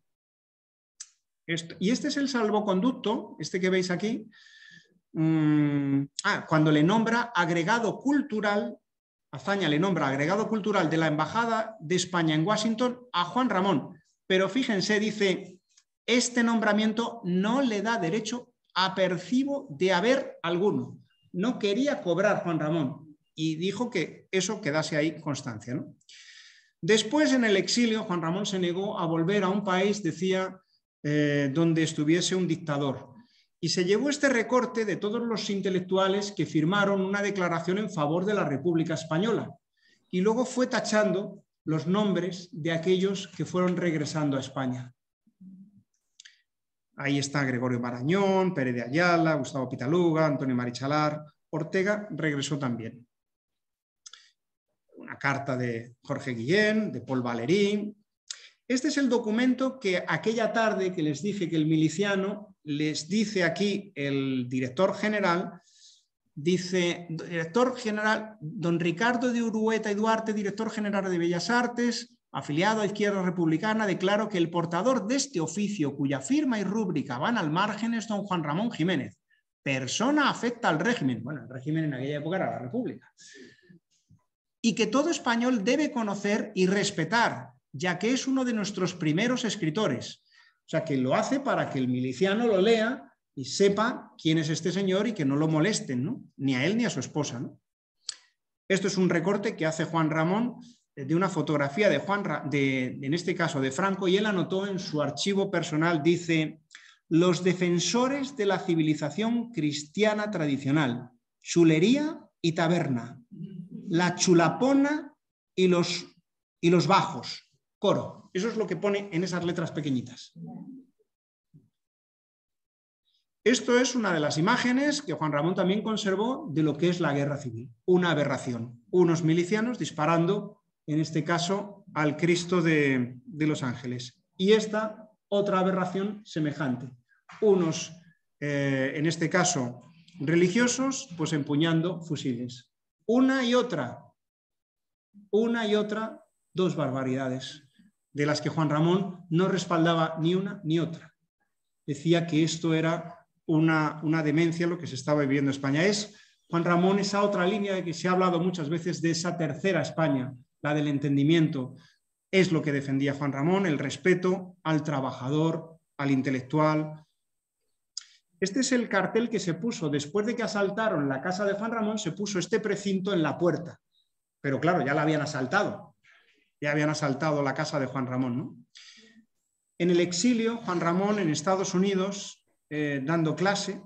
Esto, y este es el salvoconducto, este que veis aquí, mmm, ah, cuando le nombra agregado cultural, Azaña le nombra agregado cultural de la Embajada de España en Washington a Juan Ramón, pero fíjense, dice: este nombramiento no le da derecho a percibo de haber alguno. No quería cobrar Juan Ramón y dijo que eso quedase ahí constancia, ¿no? Después, en el exilio, Juan Ramón se negó a volver a un país, decía, eh, donde estuviese un dictador. Y se llevó este recorte de todos los intelectuales que firmaron una declaración en favor de la República Española. Y luego fue tachando los nombres de aquellos que fueron regresando a España. Ahí está Gregorio Marañón, Pérez de Ayala, Gustavo Pitaluga, Antonio Marichalar. Ortega regresó también. Una carta de Jorge Guillén, de Paul Valéry. Este es el documento que aquella tarde que les dije que el miliciano les dice aquí el director general, dice, director general, don Ricardo de Urueta y Duarte, director general de Bellas Artes, afiliado a Izquierda Republicana, declaro que el portador de este oficio, cuya firma y rúbrica van al margen, es don Juan Ramón Jiménez, persona afecta al régimen, bueno, el régimen en aquella época era la República, y que todo español debe conocer y respetar, ya que es uno de nuestros primeros escritores. O sea, que lo hace para que el miliciano lo lea y sepa quién es este señor y que no lo molesten, ¿no? Ni a él ni a su esposa, ¿no? Esto es un recorte que hace Juan Ramón de una fotografía de Juan, Ra de, en este caso de Franco, y él anotó en su archivo personal, dice, los defensores de la civilización cristiana tradicional, chulería y taberna, la chulapona y los, y los bajos, coro. Eso es lo que pone en esas letras pequeñitas. Esto es una de las imágenes que Juan Ramón también conservó de lo que es la guerra civil. Una aberración. Unos milicianos disparando, en este caso, al Cristo de, de los Ángeles. Y esta, otra aberración semejante. Unos, eh, en este caso, religiosos, pues empuñando fusiles. Una y otra, una y otra, dos barbaridades, de las que Juan Ramón no respaldaba ni una ni otra. Decía que esto era una, una demencia lo que se estaba viviendo en España. Es, Juan Ramón, esa otra línea de que se ha hablado muchas veces de esa tercera España, la del entendimiento. Es lo que defendía Juan Ramón, el respeto al trabajador, al intelectual. Este es el cartel que se puso después de que asaltaron la casa de Juan Ramón, se puso este precinto en la puerta. Pero claro, ya la habían asaltado. Ya habían asaltado la casa de Juan Ramón, ¿no? En el exilio, Juan Ramón en Estados Unidos, eh, dando clase.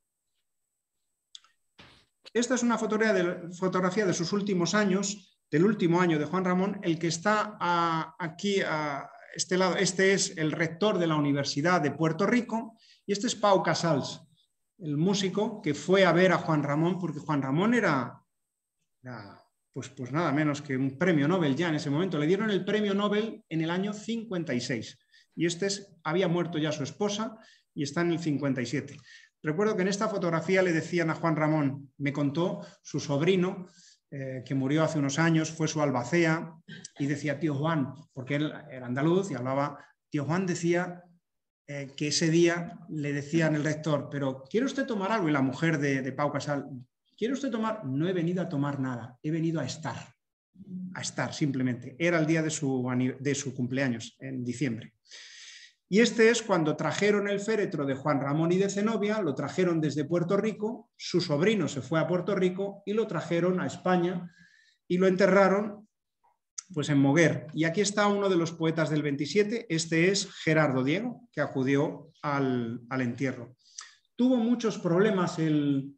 Esta es una fotografía de, fotografía de sus últimos años, del último año de Juan Ramón, el que está a, aquí a este lado. Este es el rector de la Universidad de Puerto Rico y este es Pau Casals, el músico que fue a ver a Juan Ramón, porque Juan Ramón era... era Pues, pues nada menos que un premio Nobel ya en ese momento. Le dieron el premio Nobel en el año cincuenta y seis. Y este es, había muerto ya su esposa y está en el cincuenta y siete. Recuerdo que en esta fotografía le decían a Juan Ramón, me contó su sobrino, eh, que murió hace unos años, fue su albacea, y decía, tío Juan, porque él era andaluz y hablaba, tío Juan decía eh, que ese día le decían el rector, pero ¿quiere usted tomar algo? Y la mujer de, de Pau Casals, ¿quiere usted tomar? No he venido a tomar nada, he venido a estar, a estar simplemente. Era el día de su, de su cumpleaños, en diciembre. Y este es cuando trajeron el féretro de Juan Ramón y de Zenobia, lo trajeron desde Puerto Rico, su sobrino se fue a Puerto Rico y lo trajeron a España y lo enterraron pues en Moguer. Y aquí está uno de los poetas del veintisiete, este es Gerardo Diego, que acudió al, al entierro. Tuvo muchos problemas el...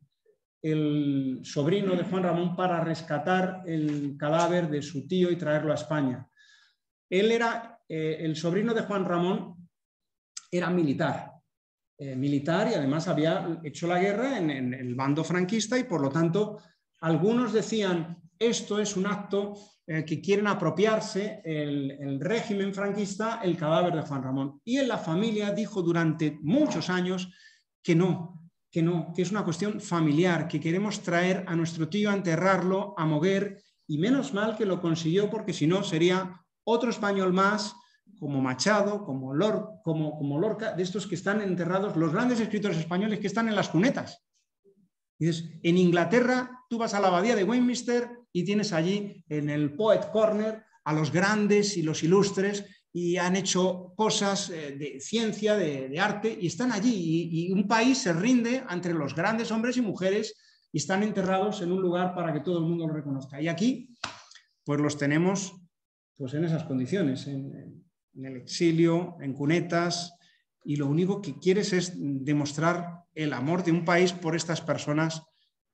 el sobrino de Juan Ramón para rescatar el cadáver de su tío y traerlo a España. Él era, eh, el sobrino de Juan Ramón era militar, eh, militar y además había hecho la guerra en, en el bando franquista y por lo tanto algunos decían esto es un acto eh, que quieren apropiarse el, el régimen franquista el cadáver de Juan Ramón. Y en la familia dijo durante muchos años que no, que no, que es una cuestión familiar, que queremos traer a nuestro tío a enterrarlo a Moguer y menos mal que lo consiguió porque si no sería otro español más como Machado, como, Lor, como, como Lorca, de estos que están enterrados, los grandes escritores españoles que están en las cunetas. Y dices, en Inglaterra tú vas a la abadía de Westminster y tienes allí en el Poet Corner a los grandes y los ilustres y han hecho cosas de ciencia, de, de arte, y están allí. Y, y un país se rinde entre los grandes hombres y mujeres y están enterrados en un lugar para que todo el mundo lo reconozca. Y aquí, pues los tenemos pues, en esas condiciones, en, en el exilio, en cunetas, y lo único que quieres es demostrar el amor de un país por estas personas.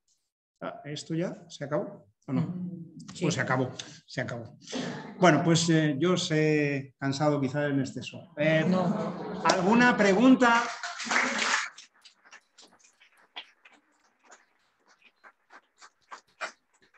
¿Esto ya se acabó o no? Sí. Pues se acabó, se acabó. Bueno, pues eh, yo os he cansado quizá en exceso. Eh, no. ¿Alguna pregunta?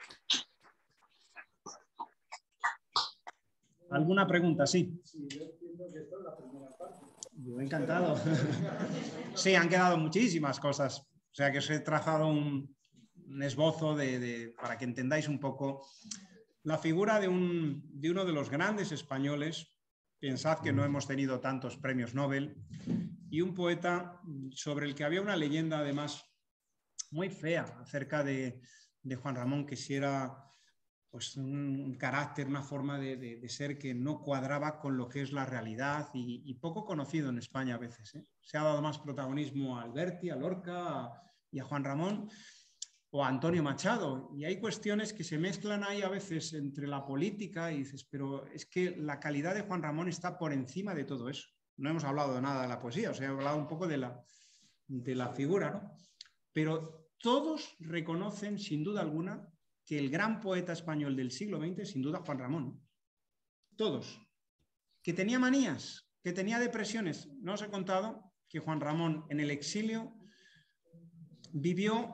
¿Alguna pregunta? Sí. Yo encantado. Sí, han quedado muchísimas cosas. O sea que os he trazado un, un esbozo de, de, para que entendáis un poco la figura de, un, de uno de los grandes españoles. Pensad que no hemos tenido tantos premios Nobel. Y un poeta sobre el que había una leyenda además muy fea acerca de, de Juan Ramón, que si era pues, un, un carácter, una forma de, de, de ser que no cuadraba con lo que es la realidad y, y poco conocido en España a veces, ¿eh? Se ha dado más protagonismo a Alberti, a Lorca a, y a Juan Ramón o a Antonio Machado. Y hay cuestiones que se mezclan ahí a veces entre la política y dices, pero es que la calidad de Juan Ramón está por encima de todo eso. No hemos hablado de nada de la poesía, o sea, he hablado un poco de la, de la figura, ¿no? Pero todos reconocen, sin duda alguna, que el gran poeta español del siglo veinte, sin duda, Juan Ramón. Todos. Que tenía manías, que tenía depresiones. No os he contado que Juan Ramón en el exilio vivió,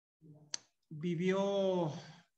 vivió,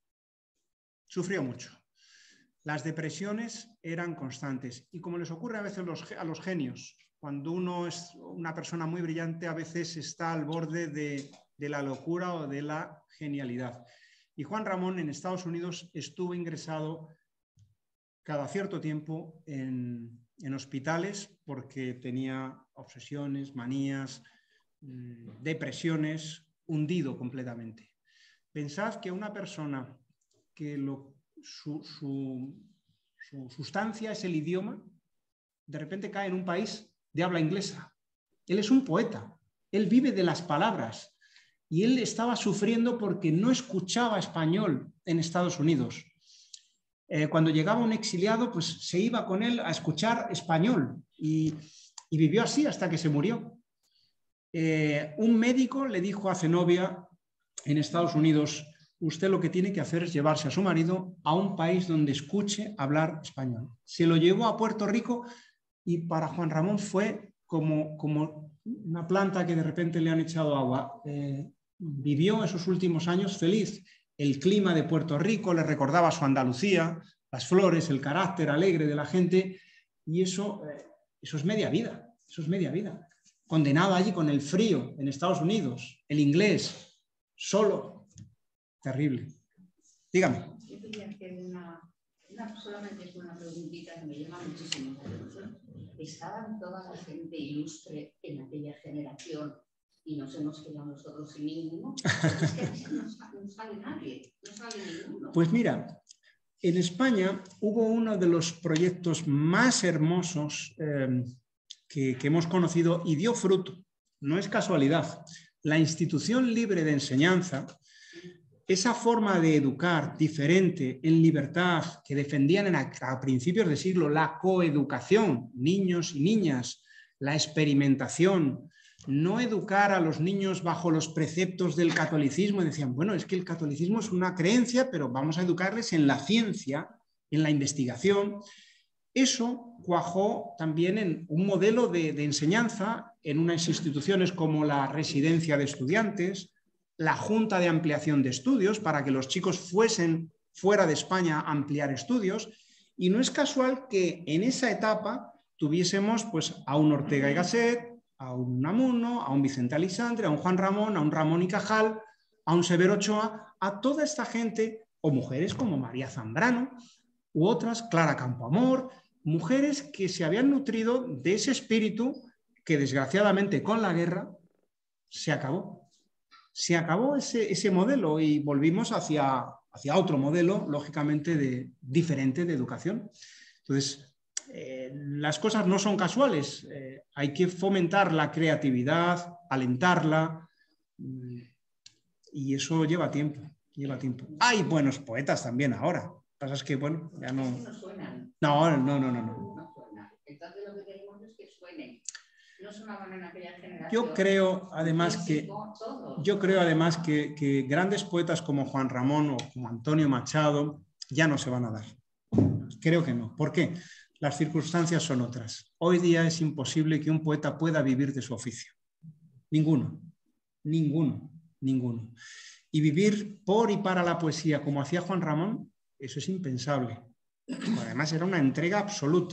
sufrió mucho. Las depresiones eran constantes y como les ocurre a veces los, a los genios, cuando uno es una persona muy brillante, a veces está al borde de, de la locura o de la genialidad. Y Juan Ramón en Estados Unidos estuvo ingresado cada cierto tiempo en, en hospitales porque tenía obsesiones, manías, depresiones, hundido completamente. Pensad que una persona que lo, su, su, su sustancia es el idioma, de repente cae en un país de habla inglesa. Él es un poeta, él vive de las palabras y él estaba sufriendo porque no escuchaba español en Estados Unidos. Eh, cuando llegaba un exiliado, pues se iba con él a escuchar español y, y vivió así hasta que se murió. Eh, un médico le dijo a Zenobia en Estados Unidos, usted lo que tiene que hacer es llevarse a su marido a un país donde escuche hablar español. Se lo llevó a Puerto Rico y para Juan Ramón fue como, como una planta que de repente le han echado agua. Eh, vivió esos últimos años feliz. El clima de Puerto Rico le recordaba su Andalucía, las flores, el carácter alegre de la gente y eso, eh, eso es media vida, eso es media vida. Condenado allí con el frío en Estados Unidos, el inglés, solo, terrible. Dígame. Yo quería hacer una, una, solamente es una preguntita que me llama muchísimo la atención. ¿Estaban toda la gente ilustre en aquella generación y nos hemos quedado nosotros sin ninguno? Es que no, no sale nadie, no sale ninguno. Pues mira, en España hubo uno de los proyectos más hermosos eh, que, que hemos conocido y dio fruto. No es casualidad. La institución libre de enseñanza, esa forma de educar diferente, en libertad, que defendían en a, a principios de siglo la coeducación, niños y niñas, la experimentación, no educar a los niños bajo los preceptos del catolicismo. Decían, bueno, es que el catolicismo es una creencia, pero vamos a educarles en la ciencia, en la investigación. Eso cuajó también en un modelo de, de enseñanza en unas instituciones como la residencia de estudiantes, la Junta de Ampliación de Estudios, para que los chicos fuesen fuera de España a ampliar estudios. Y no es casual que en esa etapa tuviésemos pues, a un Ortega y Gasset, a un Unamuno, a un Vicente Aleixandre, a un Juan Ramón, a un Ramón y Cajal, a un Severo Ochoa, a toda esta gente, o mujeres como María Zambrano, u otras, Clara Campoamor, mujeres que se habían nutrido de ese espíritu que desgraciadamente con la guerra se acabó. Se acabó ese, ese modelo y volvimos hacia, hacia otro modelo, lógicamente, de, diferente de educación. Entonces, eh, las cosas no son casuales. Eh, hay que fomentar la creatividad, alentarla, y eso lleva tiempo, lleva tiempo. Hay buenos poetas también ahora. Lo que pasa es que, bueno, ya no... No suenan. No, no, no, no. no. No suenan. Entonces lo que queremos es que suenen. No sonaban en aquella generación. Yo creo, además, que, yo creo, además que, que grandes poetas como Juan Ramón o como Antonio Machado ya no se van a dar. Creo que no. ¿Por qué? Las circunstancias son otras. Hoy día es imposible que un poeta pueda vivir de su oficio. Ninguno. Ninguno. Ninguno. Y vivir por y para la poesía como hacía Juan Ramón, eso es impensable. Además era una entrega absoluta.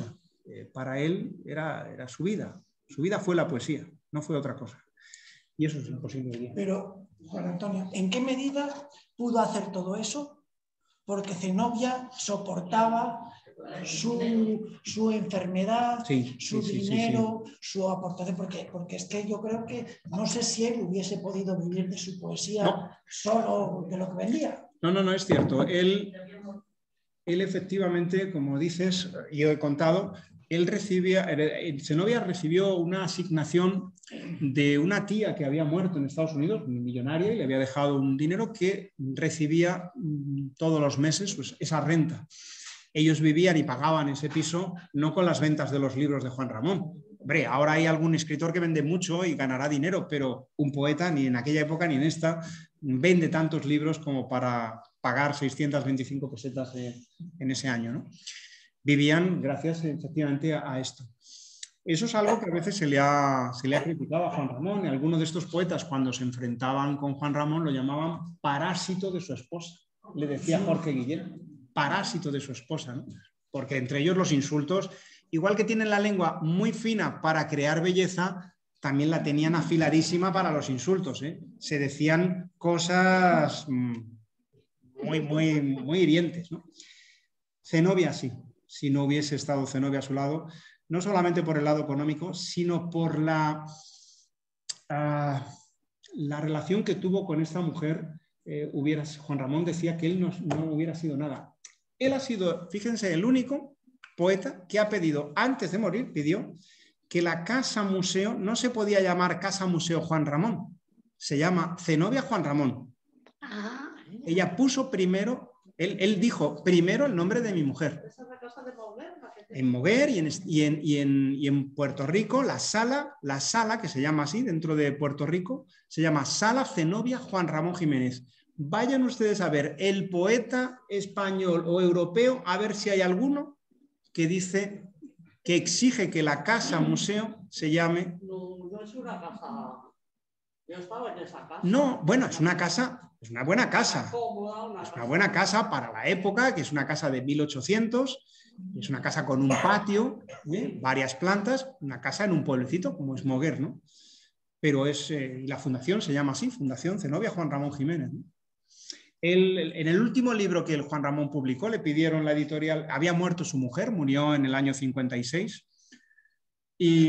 eh, para él era, era su vida. Su vida fue la poesía, no fue otra cosa. Y eso es imposible hoy día. Pero, Juan Antonio, ¿en qué medida pudo hacer todo eso? Porque Zenobia soportaba su, su enfermedad, sí, su sí, dinero, sí, sí. su aportación, porque, porque es que yo creo que no sé si él hubiese podido vivir de su poesía no. solo de lo que vendía. No, no, no es cierto. Él, él efectivamente, como dices, yo he contado, él recibía, Zenobia recibió una asignación de una tía que había muerto en Estados Unidos, millonaria, y le había dejado un dinero que recibía todos los meses, pues, esa renta. Ellos vivían y pagaban ese piso no con las ventas de los libros de Juan Ramón. Hombre, ahora hay algún escritor que vende mucho y ganará dinero, pero un poeta ni en aquella época ni en esta vende tantos libros como para pagar seiscientas veinticinco pesetas de, en ese año, ¿no? Vivían gracias efectivamente a, a esto. Eso es algo que a veces se le, ha, se le ha criticado a Juan Ramón, y algunos de estos poetas cuando se enfrentaban con Juan Ramón lo llamaban parásito de su esposa. Le decía Jorge Guillén, parásito de su esposa, ¿no? Porque entre ellos los insultos, igual que tienen la lengua muy fina para crear belleza, también la tenían afiladísima para los insultos, ¿eh? Se decían cosas muy, muy, muy hirientes, ¿no? Zenobia sí, si no hubiese estado Zenobia a su lado, no solamente por el lado económico, sino por la, uh, la relación que tuvo con esta mujer. Eh, hubiera, Juan Ramón decía que él no, no hubiera sido nada. Él ha sido, fíjense, el único poeta que ha pedido, antes de morir, pidió que la casa museo no se podía llamar Casa Museo Juan Ramón, se llama Zenobia Juan Ramón. Ella puso primero, él, él dijo primero el nombre de mi mujer. En Moguer y en, y, en, y, en, y en Puerto Rico, la sala, la sala que se llama así, dentro de Puerto Rico, se llama Sala Zenobia Juan Ramón Jiménez. Vayan ustedes a ver el poeta español o europeo, a ver si hay alguno que dice, que exige que la casa museo se llame... No, no es una casa... Yo estaba en esa casa. No, bueno, es una casa, es una buena casa. Es una buena casa para la época, que es una casa de mil ochocientos, es una casa con un patio, ¿eh? Varias plantas, una casa en un pueblecito como es Moguer, ¿no? Pero es, eh, la fundación se llama así, Fundación Zenobia Juan Ramón Jiménez, ¿no? El, en el último libro que el Juan Ramón publicó, le pidieron la editorial, había muerto su mujer, murió en el año cincuenta y seis, y,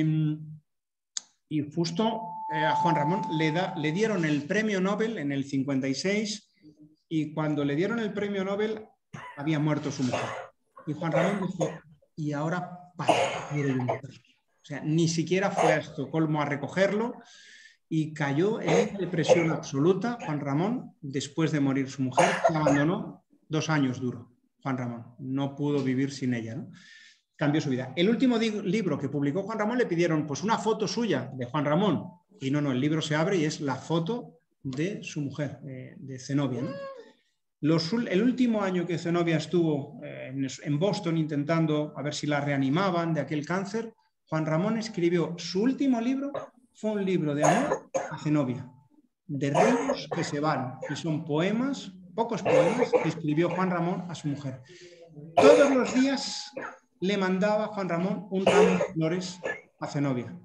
y justo eh, a Juan Ramón le, da, le dieron el premio Nobel en el cincuenta y seis, y cuando le dieron el premio Nobel había muerto su mujer. Y Juan Ramón dijo, ¿y ahora para qué quiero yo mujer? O sea, ni siquiera fue a Estocolmo a recogerlo, y cayó en depresión absoluta Juan Ramón después de morir su mujer, que abandonó. Dos años duro Juan Ramón, no pudo vivir sin ella, ¿no? Cambió su vida. El último libro que publicó Juan Ramón le pidieron pues una foto suya de Juan Ramón, y no, no, el libro se abre y es la foto de su mujer, eh, de Zenobia, ¿no? Los, el último año que Zenobia estuvo eh, en, en Boston intentando a ver si la reanimaban de aquel cáncer, Juan Ramón escribió su último libro. Fue un libro de amor a Zenobia, de ríos que se van, y son poemas, pocos poemas, que escribió Juan Ramón a su mujer. Todos los días le mandaba Juan Ramón un ramo de flores a Zenobia.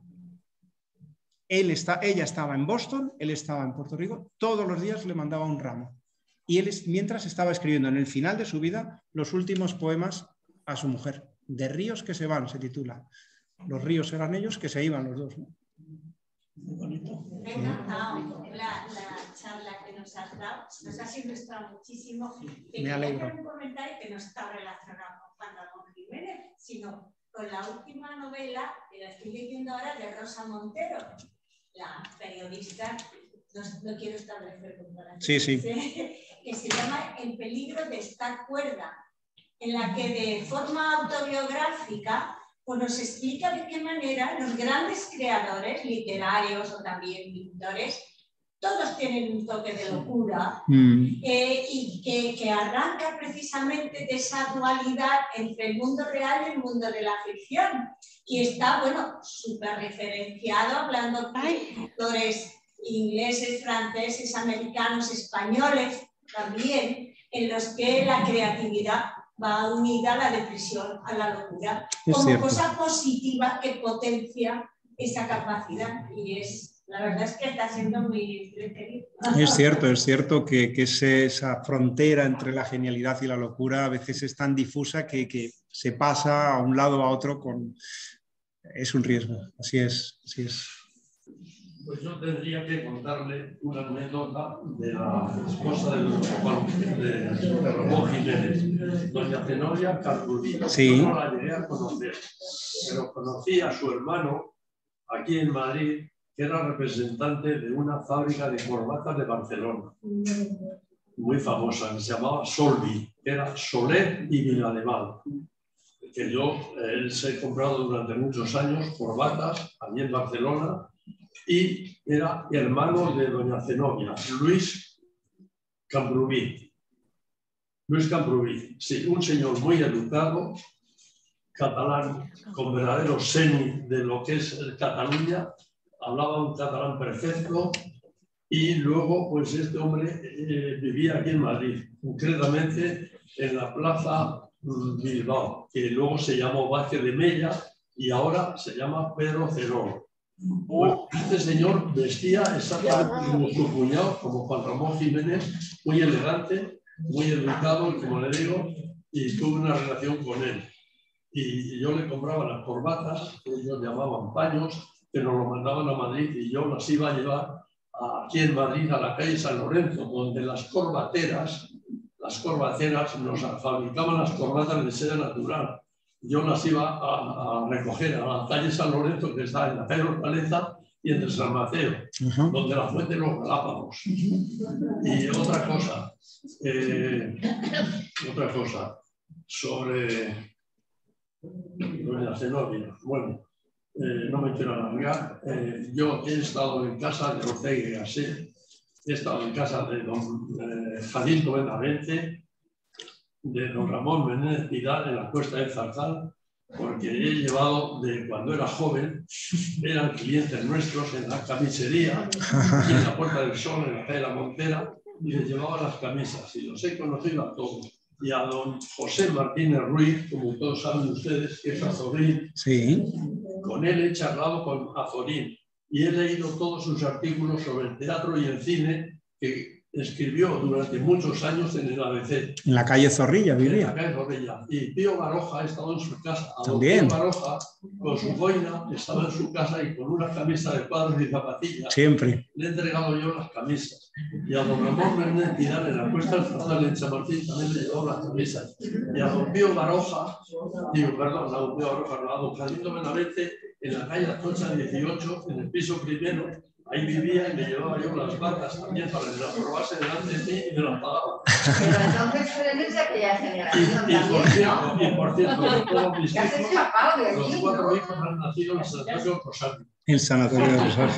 Él está, ella estaba en Boston, él estaba en Puerto Rico, todos los días le mandaba un ramo. Y él, mientras estaba escribiendo en el final de su vida, los últimos poemas a su mujer. De ríos que se van, se titula. Los ríos eran ellos que se iban los dos, ¿no? Muy bonito. Me ha encantado la, la charla que nos has dado, nos has ilustrado muchísimo. Te Me alegro. hacer un comentario que no está relacionado con Juan Ramón Jiménez, sino con la última novela que la estoy leyendo ahora de Rosa Montero, la periodista, no, no quiero establecer comparaciones, sí, sí. que se llama El peligro de estar cuerda, en la que de forma autobiográfica pues nos explica de qué manera los grandes creadores literarios o también pintores, todos tienen un toque de locura, mm. eh, y que, que arranca precisamente de esa dualidad entre el mundo real y el mundo de la ficción. Y está, bueno, súper referenciado, hablando de pintores ingleses, franceses, americanos, españoles también, en los que la creatividad va unida a la depresión, a la locura, Es como cierto. cosa positiva que potencia esa capacidad. Y es, la verdad es que está siendo muy entretenido. Es cierto, es cierto que, que ese, esa frontera entre la genialidad y la locura a veces es tan difusa que, que se pasa a un lado o a otro con... Es un riesgo, así es, así es. Pues yo tendría que contarle una anécdota de la esposa de nuestro Juan, de, de Ramón Jiménez, doña Zenobia Caldurí. Sí. Yo no la llegué a conocer, pero conocí a su hermano aquí en Madrid, que era representante de una fábrica de corbatas de Barcelona, muy famosa, que se llamaba Solvi, que era Soler y Viladeval. Que yo, él se ha comprado durante muchos años corbatas allí en Barcelona, y era hermano de doña Zenobia, Luis Camprubí. Luis Camprubí, sí, un señor muy educado, catalán, con verdadero seni de lo que es Cataluña, hablaba un catalán perfecto, y luego pues este hombre eh, vivía aquí en Madrid, concretamente en la Plaza Bilbao, que luego se llamó Vázquez de Mella y ahora se llama Pedro Cerol. Pues este señor vestía exactamente como su cuñado, como Juan Ramón Jiménez, muy elegante, muy educado, como le digo, y tuve una relación con él. Y yo le compraba las corbatas, que ellos llamaban paños, que nos lo mandaban a Madrid y yo las iba a llevar aquí en Madrid a la calle San Lorenzo, donde las corbateras, las corbateras nos fabricaban las corbatas de seda natural. Yo las iba a, a recoger a la calle San Lorenzo, que está en la calle Hortaleza y entre San Mateo, uh-huh. donde la fuente de los Galápagos. Y otra cosa, eh, otra cosa sobre doña Zenobia. Bueno, eh, no me quiero alargar. Eh, yo he estado en casa de Ortega y Gasset, he estado en casa de don eh, Jacinto Benavente, de don Ramón Menéndez Pidal en la Cuesta del Zarzal, porque he llevado, de cuando era joven, eran clientes nuestros en la camisería, y en la Puerta del Sol, en la calle La Montera, y les llevaba las camisas, y los he conocido a todos. Y a don José Martínez Ruiz, como todos saben ustedes, que es Azorín, sí. Con él he charlado con Azorín, y he leído todos sus artículos sobre el teatro y el cine, que escribió durante muchos años en el A B C. En la calle Zorrilla vivía. En la calle Zorrilla. Y Pío Baroja ha estado en su casa. A También. Pío Baroja, con su boina, estaba en su casa y con una camisa de cuadros y zapatillas. Siempre. Le he entregado yo las camisas. Y a don Ramón Menéndez Pidal en la Cuesta del Zarzal en Chamartín también le he llevado las camisas. Y a don Pío Baroja, digo, perdón, a don Pío Baroja, a don Jacinto Benavente, en la calle Atocha dieciocho, en el piso primero. Ahí vivía y me llevaba yo las vacas también para que las probase delante de mí y me las pagaba. Pero entonces eres de aquella generación y, y, por cierto, también, y por cierto, ¿no? todos mis has hijos, escapado de allí, los cuatro ¿no? hijos han nacido en el Sanatorio Rosario. El Sanatorio de Rosario.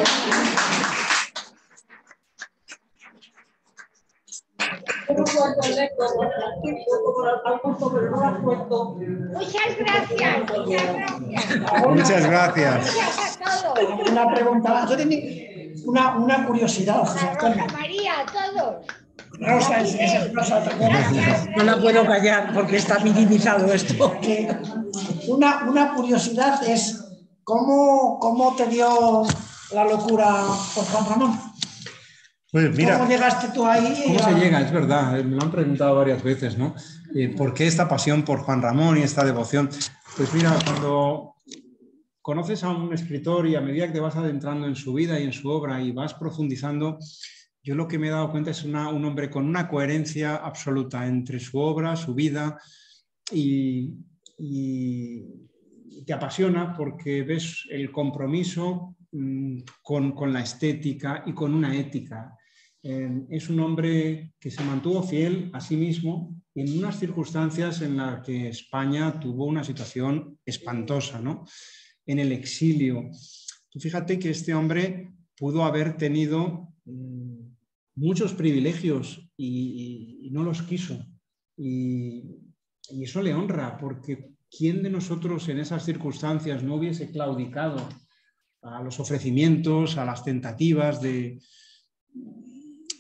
Muchas gracias, muchas gracias. Muchas gracias. Gracias a todos. Una pregunta, yo tenía una, una curiosidad, José A Antonio. Rosa María, a todos. Rosa, es, es Rosa, Gracias. No la puedo callar porque está minimizado esto. que una, una curiosidad es cómo, cómo te dio la locura por Juan Ramón. Pues mira, ¿Cómo llegaste tú ahí? ¿cómo a... se llega? Es verdad, me lo han preguntado varias veces, ¿no? Eh, ¿Por qué esta pasión por Juan Ramón y esta devoción? Pues mira, cuando conoces a un escritor y a medida que te vas adentrando en su vida y en su obra y vas profundizando, yo lo que me he dado cuenta es una, un hombre con una coherencia absoluta entre su obra, su vida, y, y te apasiona porque ves el compromiso mmm, con, con la estética y con una ética. Eh, es un hombre que se mantuvo fiel a sí mismo en unas circunstancias en las que España tuvo una situación espantosa, ¿no? En el exilio. Tú fíjate que este hombre pudo haber tenido mmm, muchos privilegios y, y, y no los quiso. Y, y eso le honra, porque ¿quién de nosotros en esas circunstancias no hubiese claudicado a los ofrecimientos, a las tentativas de...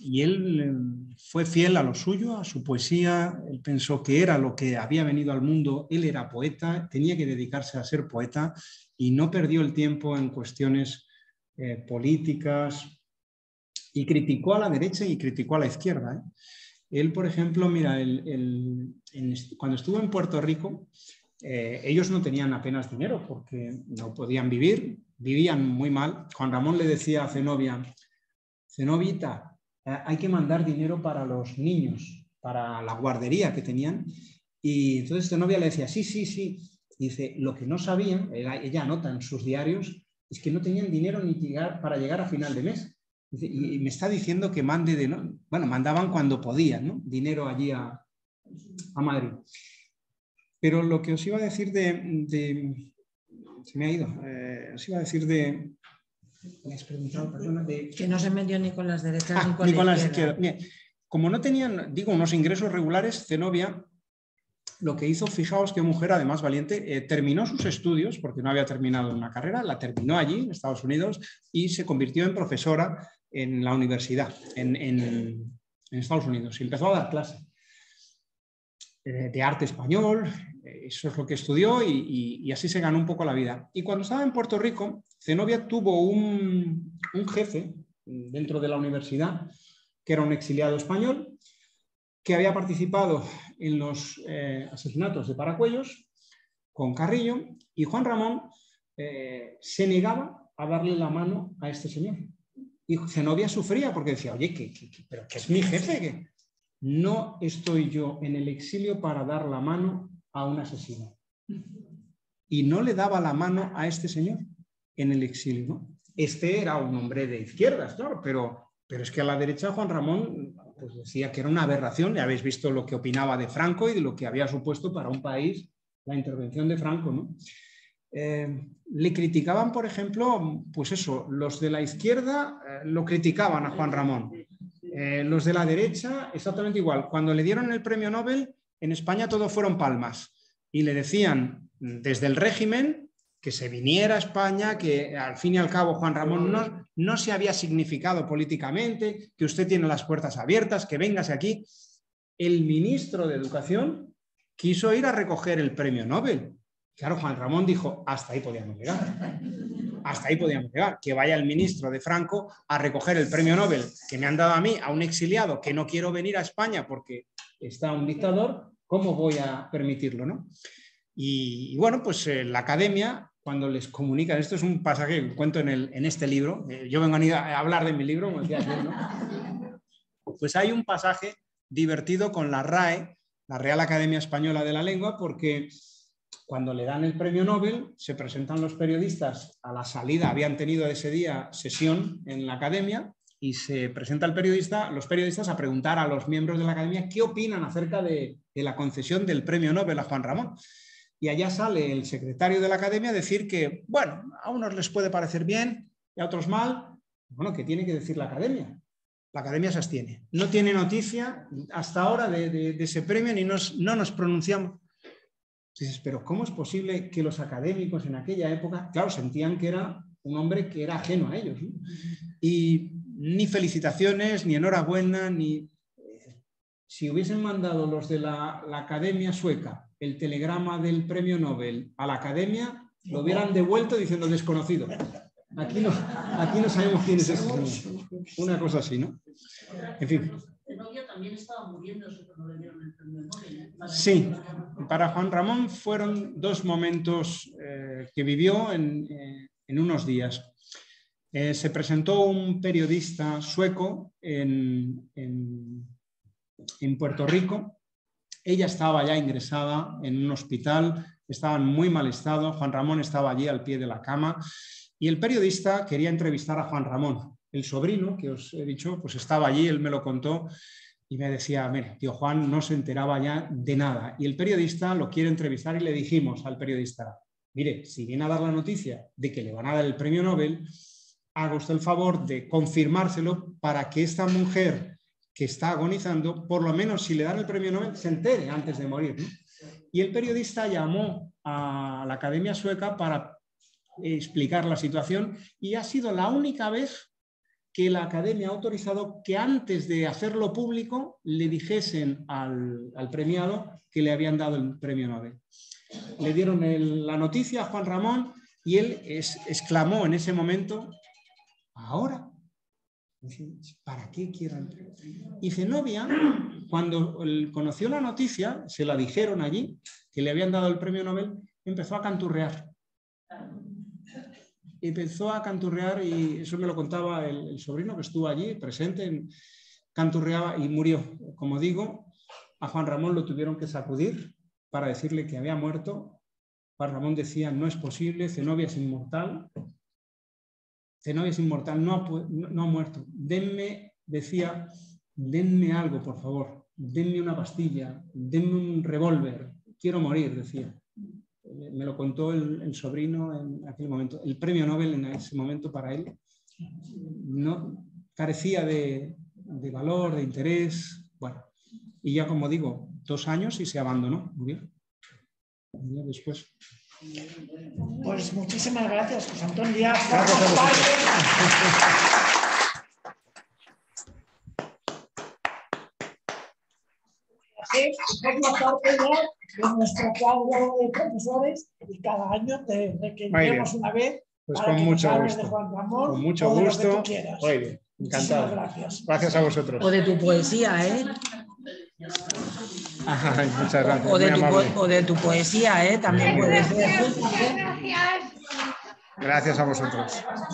y él eh, fue fiel a lo suyo, a su poesía. Él pensó que era lo que había venido al mundo. Él era poeta, tenía que dedicarse a ser poeta y no perdió el tiempo en cuestiones eh, políticas, y criticó a la derecha y criticó a la izquierda, ¿eh? Él, por ejemplo, mira, el, el, en, cuando estuvo en Puerto Rico, eh, ellos no tenían apenas dinero porque no podían vivir, vivían muy mal. Juan Ramón le decía a Zenobia: Zenobita, hay que mandar dinero para los niños, para la guardería que tenían. Y entonces Zenobia le decía: sí, sí, sí. Y dice, lo que no sabían, ella anota en sus diarios, es que no tenían dinero ni llegar, para llegar a final de mes. Y me está diciendo que mande de... ¿no? Bueno, mandaban cuando podían, ¿no? Dinero allí a, a Madrid. Pero lo que os iba a decir de... de se me ha ido. Eh, os iba a decir de... Me has preguntado, perdona, de... Que no se metió ni con las derechas ah, ni con, ni con la las izquierda. izquierdas. Mira, como no tenían, digo, unos ingresos regulares, Zenobia lo que hizo, fijaos qué mujer además valiente, eh, terminó sus estudios, porque no había terminado una carrera, la terminó allí en Estados Unidos y se convirtió en profesora en la universidad, en, en, en Estados Unidos. Y empezó a dar clases eh, de arte español, eh, eso es lo que estudió y, y, y así se ganó un poco la vida. Y cuando estaba en Puerto Rico, Zenobia tuvo un, un jefe dentro de la universidad, que era un exiliado español, que había participado en los eh, asesinatos de Paracuellos con Carrillo, y Juan Ramón eh, se negaba a darle la mano a este señor. Y Zenobia sufría porque decía, oye, ¿qué, qué, qué, pero que es mi jefe? ¿Qué? No estoy yo en el exilio para dar la mano a un asesino. Y no le daba la mano a este señor en el exilio, ¿no? Este era un hombre de izquierdas, claro, pero, pero es que a la derecha Juan Ramón pues decía que era una aberración. Ya habéis visto lo que opinaba de Franco y de lo que había supuesto para un país la intervención de Franco, ¿no? Eh, le criticaban, por ejemplo, pues eso, los de la izquierda eh, lo criticaban a Juan Ramón. Eh, los de la derecha, exactamente igual. Cuando le dieron el premio Nobel, en España todo fueron palmas. Y le decían desde el régimen que se viniera a España, que al fin y al cabo Juan Ramón no, no se había significado políticamente, que usted tiene las puertas abiertas, que véngase aquí. El ministro de Educación quiso ir a recoger el premio Nobel. Claro, Juan Ramón dijo, hasta ahí podíamos llegar. Hasta ahí podíamos llegar. Que vaya el ministro de Franco a recoger el premio Nobel que me han dado a mí, a un exiliado, que no quiero venir a España porque está un dictador, ¿cómo voy a permitirlo, no? Y, y bueno, pues eh, la academia, cuando les comunican, esto es un pasaje que cuento en, el, en este libro, eh, yo vengo a hablar de mi libro, como decía ayer, ¿no? Pues hay un pasaje divertido con la R A E, la Real Academia Española de la Lengua, porque cuando le dan el premio Nobel, se presentan los periodistas a la salida, habían tenido ese día sesión en la academia, y se presenta el periodista, los periodistas a preguntar a los miembros de la academia qué opinan acerca de, de la concesión del premio Nobel a Juan Ramón. Y allá sale el secretario de la academia a decir que, bueno, a unos les puede parecer bien y a otros mal. Bueno, ¿qué tiene que decir la academia? La academia se abstiene. No tiene noticia hasta ahora de, de, de ese premio, ni nos, no nos pronunciamos. Dices, pero ¿cómo es posible que los académicos en aquella época, claro, sentían que era un hombre que era ajeno a ellos, ¿no? Y ni felicitaciones, ni enhorabuena, ni... Si hubiesen mandado los de la, la Academia Sueca el telegrama del premio Nobel a la Academia, lo hubieran devuelto diciendo desconocido. Aquí no, aquí no sabemos quién es ese señor. Una cosa así, ¿no? En fin. Zenobia también estaba muriéndose cuando le dieron el premio Nobel. Sí, para Juan Ramón fueron dos momentos eh, que vivió en, eh, en unos días. Eh, se presentó un periodista sueco en, en, en Puerto Rico. Ella estaba ya ingresada en un hospital, estaba en muy mal estado. Juan Ramón estaba allí al pie de la cama y el periodista quería entrevistar a Juan Ramón. El sobrino, que os he dicho, pues estaba allí, él me lo contó y me decía, mira, tío Juan no se enteraba ya de nada. Y el periodista lo quiere entrevistar y le dijimos al periodista, mire, si viene a dar la noticia de que le van a dar el premio Nobel, haga usted el favor de confirmárselo para que esta mujer que está agonizando, por lo menos si le dan el premio Nobel, se entere antes de morir, ¿no? Y el periodista llamó a la Academia Sueca para explicar la situación y ha sido la única vez que la Academia ha autorizado que antes de hacerlo público le dijesen al, al premiado que le habían dado el premio Nobel. Le dieron el, la noticia a Juan Ramón y él es, exclamó en ese momento, ¿ahora? ¿Para qué quieran? Y Zenobia, cuando conoció la noticia, se la dijeron allí, que le habían dado el premio Nobel, empezó a canturrear. Empezó a canturrear y eso me lo contaba el, el sobrino que estuvo allí presente, canturreaba y murió. Como digo, a Juan Ramón lo tuvieron que sacudir para decirle que había muerto. Juan Ramón decía, no es posible, Zenobia es inmortal. Zenobia es inmortal, no ha, no, no ha muerto. Denme, decía, denme algo, por favor. Denme una pastilla, denme un revólver. Quiero morir, decía. Me lo contó el, el sobrino en aquel momento. El premio Nobel en ese momento para él no carecía de, de valor, de interés. Bueno, y ya como digo, dos años y se abandonó. Muy bien. Y después. Pues muchísimas gracias, José Antonio. Ya gracias a vosotros. Forma parte ya de nuestro cuadro de profesores y cada año te requeriremos una vez pues para con que mucho nos hables gusto. de Juan Ramón Con mucho o de gusto. lo que tú quieras. Muy bien, encantado. Gracias. Gracias a vosotros. O de tu poesía, ¿eh? Ay, muchas gracias. O de, muy tu, amable. o de tu poesía, ¿eh? También puede ser. Gracias. Gracias a vosotros.